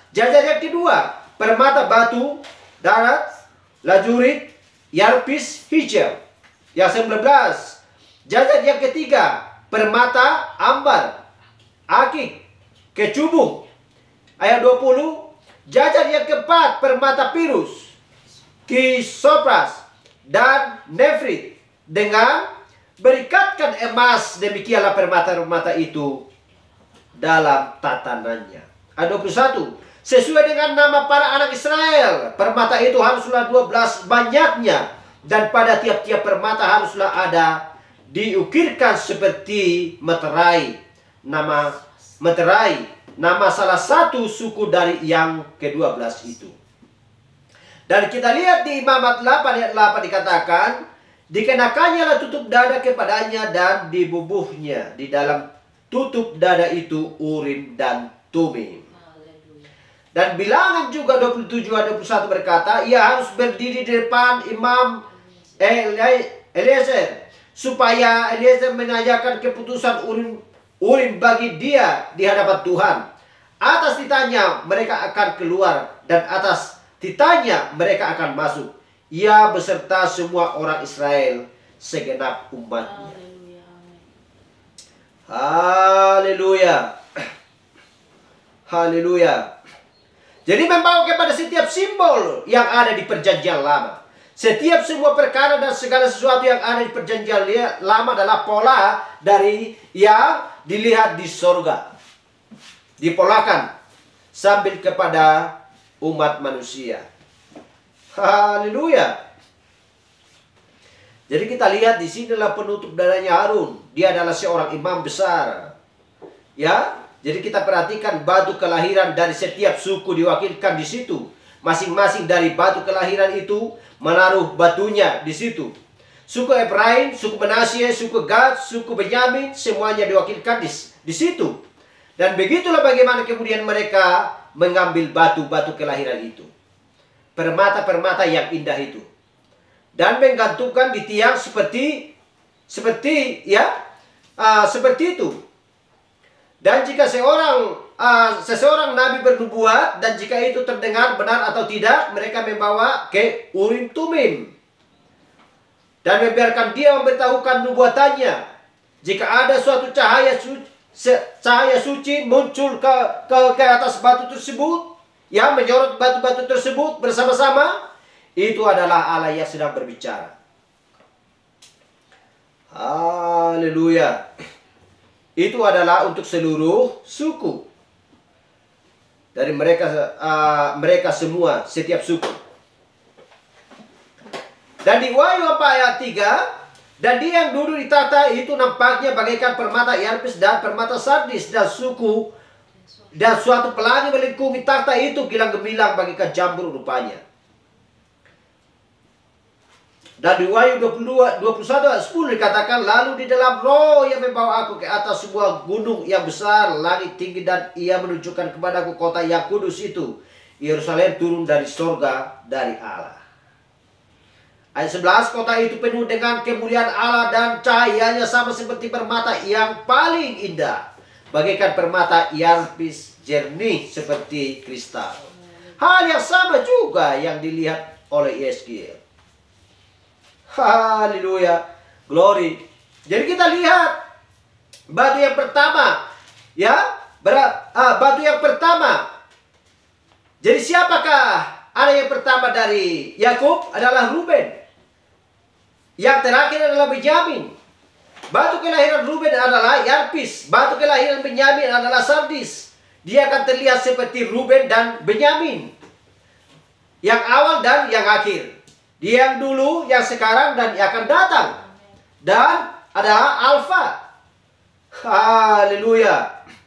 Jajar yang kedua, permata batu, darat, lajurit, yarpis, hijau. Yang sembilan belas, jajar yang ketiga, permata ambar, akik, kecubung. Ayat dua puluh, jajar yang keempat, permata pirus, kisopras, dan nefrit. Dengan berikatkan emas, demikianlah permata-permata itu dalam tatanannya. Ayat dua puluh satu, sesuai dengan nama para anak Israel, permata itu haruslah dua belas banyaknya, dan pada tiap-tiap permata haruslah ada diukirkan seperti meterai, nama meterai, nama salah satu suku dari yang kedua belas itu. Dan kita lihat di Imamat delapan ayat delapan dikatakan, dikenakannya lah tutup dada kepadanya dan dibubuhnya di dalam tutup dada itu Urim dan Tumim. Dan bilangan juga dua puluh tujuh ayat dua puluh satu berkata, ia harus berdiri di depan Imam Eliezer, supaya Eliezer menanyakan keputusan Urim, Urim bagi dia di hadapan Tuhan. Atas titanya mereka akan keluar, dan atas titanya mereka akan masuk, ia beserta semua orang Israel, segenap umatnya. Haleluya. Haleluya. Jadi membawa kepada setiap simbol yang ada di perjanjian lama. Setiap semua perkara dan segala sesuatu yang ada di perjanjian lama adalah pola dari yang dilihat di sorga. Dipolakan sambil kepada umat manusia. Haleluya. Jadi kita lihat di sini adalah penutup dadanya Harun. Dia adalah seorang imam besar. Ya, jadi kita perhatikan batu kelahiran dari setiap suku diwakilkan di situ. Masing-masing dari batu kelahiran itu menaruh batunya di situ. Suku Efraim, suku Manasye, suku Gad, suku Benyamin, semuanya diwakilkan di, di situ. Dan begitulah bagaimana kemudian mereka mengambil batu-batu kelahiran itu. Permata-permata yang indah itu. Dan menggantungkan di tiang seperti seperti ya uh, seperti itu. Dan jika seorang uh, seseorang nabi bernubuat, dan jika itu terdengar benar atau tidak, mereka membawa ke Urim Tumim dan membiarkan dia memberitahukan nubuatannya. Jika ada suatu cahaya suci, cahaya suci muncul ke, ke ke atas batu tersebut, yang menyorot batu-batu tersebut bersama-sama, itu adalah Allah yang sedang berbicara. Haleluya. Itu adalah untuk seluruh suku. Dari mereka uh, mereka semua, setiap suku. Dan di Wahyu empat ayat tiga, dan dia yang duduk di tahta itu nampaknya bagaikan permata yarpis dan permata sardis, dan suku dan suatu pelangi melingkupi tahta itu gilang gemilang bagaikan jamur rupanya. Dan di Wahyu dua puluh dua, dua puluh satu ayat sepuluh dikatakan, lalu di dalam roh yang membawa aku ke atas sebuah gunung yang besar, langit tinggi, dan ia menunjukkan kepadaku kota yang kudus itu, Yerusalem, turun dari sorga dari Allah. Ayat sebelas, kota itu penuh dengan kemuliaan Allah dan cahayanya sama seperti permata yang paling indah, bagaikan permata yarpis jernih seperti kristal. Hal yang sama juga yang dilihat oleh Yeskiel. Haleluya, glory. Jadi kita lihat batu yang pertama, ya, berat, ah, batu yang pertama. Jadi siapakah anak yang pertama dari Yakub? Adalah Ruben. Yang terakhir adalah Benyamin. Batu kelahiran Ruben adalah yarpis. Batu kelahiran Benyamin adalah sardis. Dia akan terlihat seperti Ruben dan Benyamin, yang awal dan yang akhir. Dia yang dulu, yang sekarang, dan yang akan datang. Dan adalah Alfa. Haleluya.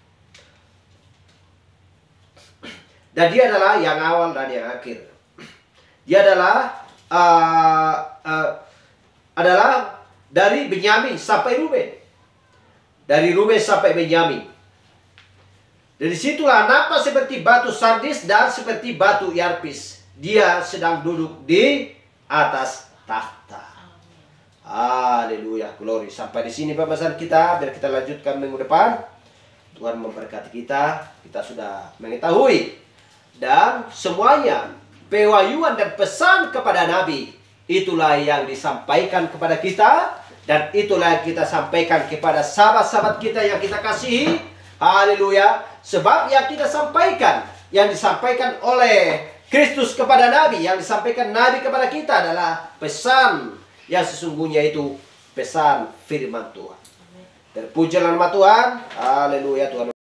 Dan dia adalah yang awal dan yang akhir. Dia adalah uh, uh, adalah dari Benyamin sampai Ruben. Dari Ruben sampai Benyamin. Dari situlah nampak seperti batu sardis dan seperti batu yarpis. Dia sedang duduk di atas tahta. Haleluya, glory. Sampai di sini pembahasan kita, biar kita lanjutkan minggu depan. Tuhan memberkati kita. Kita sudah mengetahui dan semuanya pewahyuan dan pesan kepada Nabi, itulah yang disampaikan kepada kita, dan itulah yang kita sampaikan kepada sahabat-sahabat kita yang kita kasihi. Haleluya. Sebab yang kita sampaikan, yang disampaikan oleh Kristus kepada Nabi, yang disampaikan Nabi kepada kita adalah pesan yang sesungguhnya itu pesan firman Tuhan. Terpujilah nama Tuhan. Haleluya. Tuhan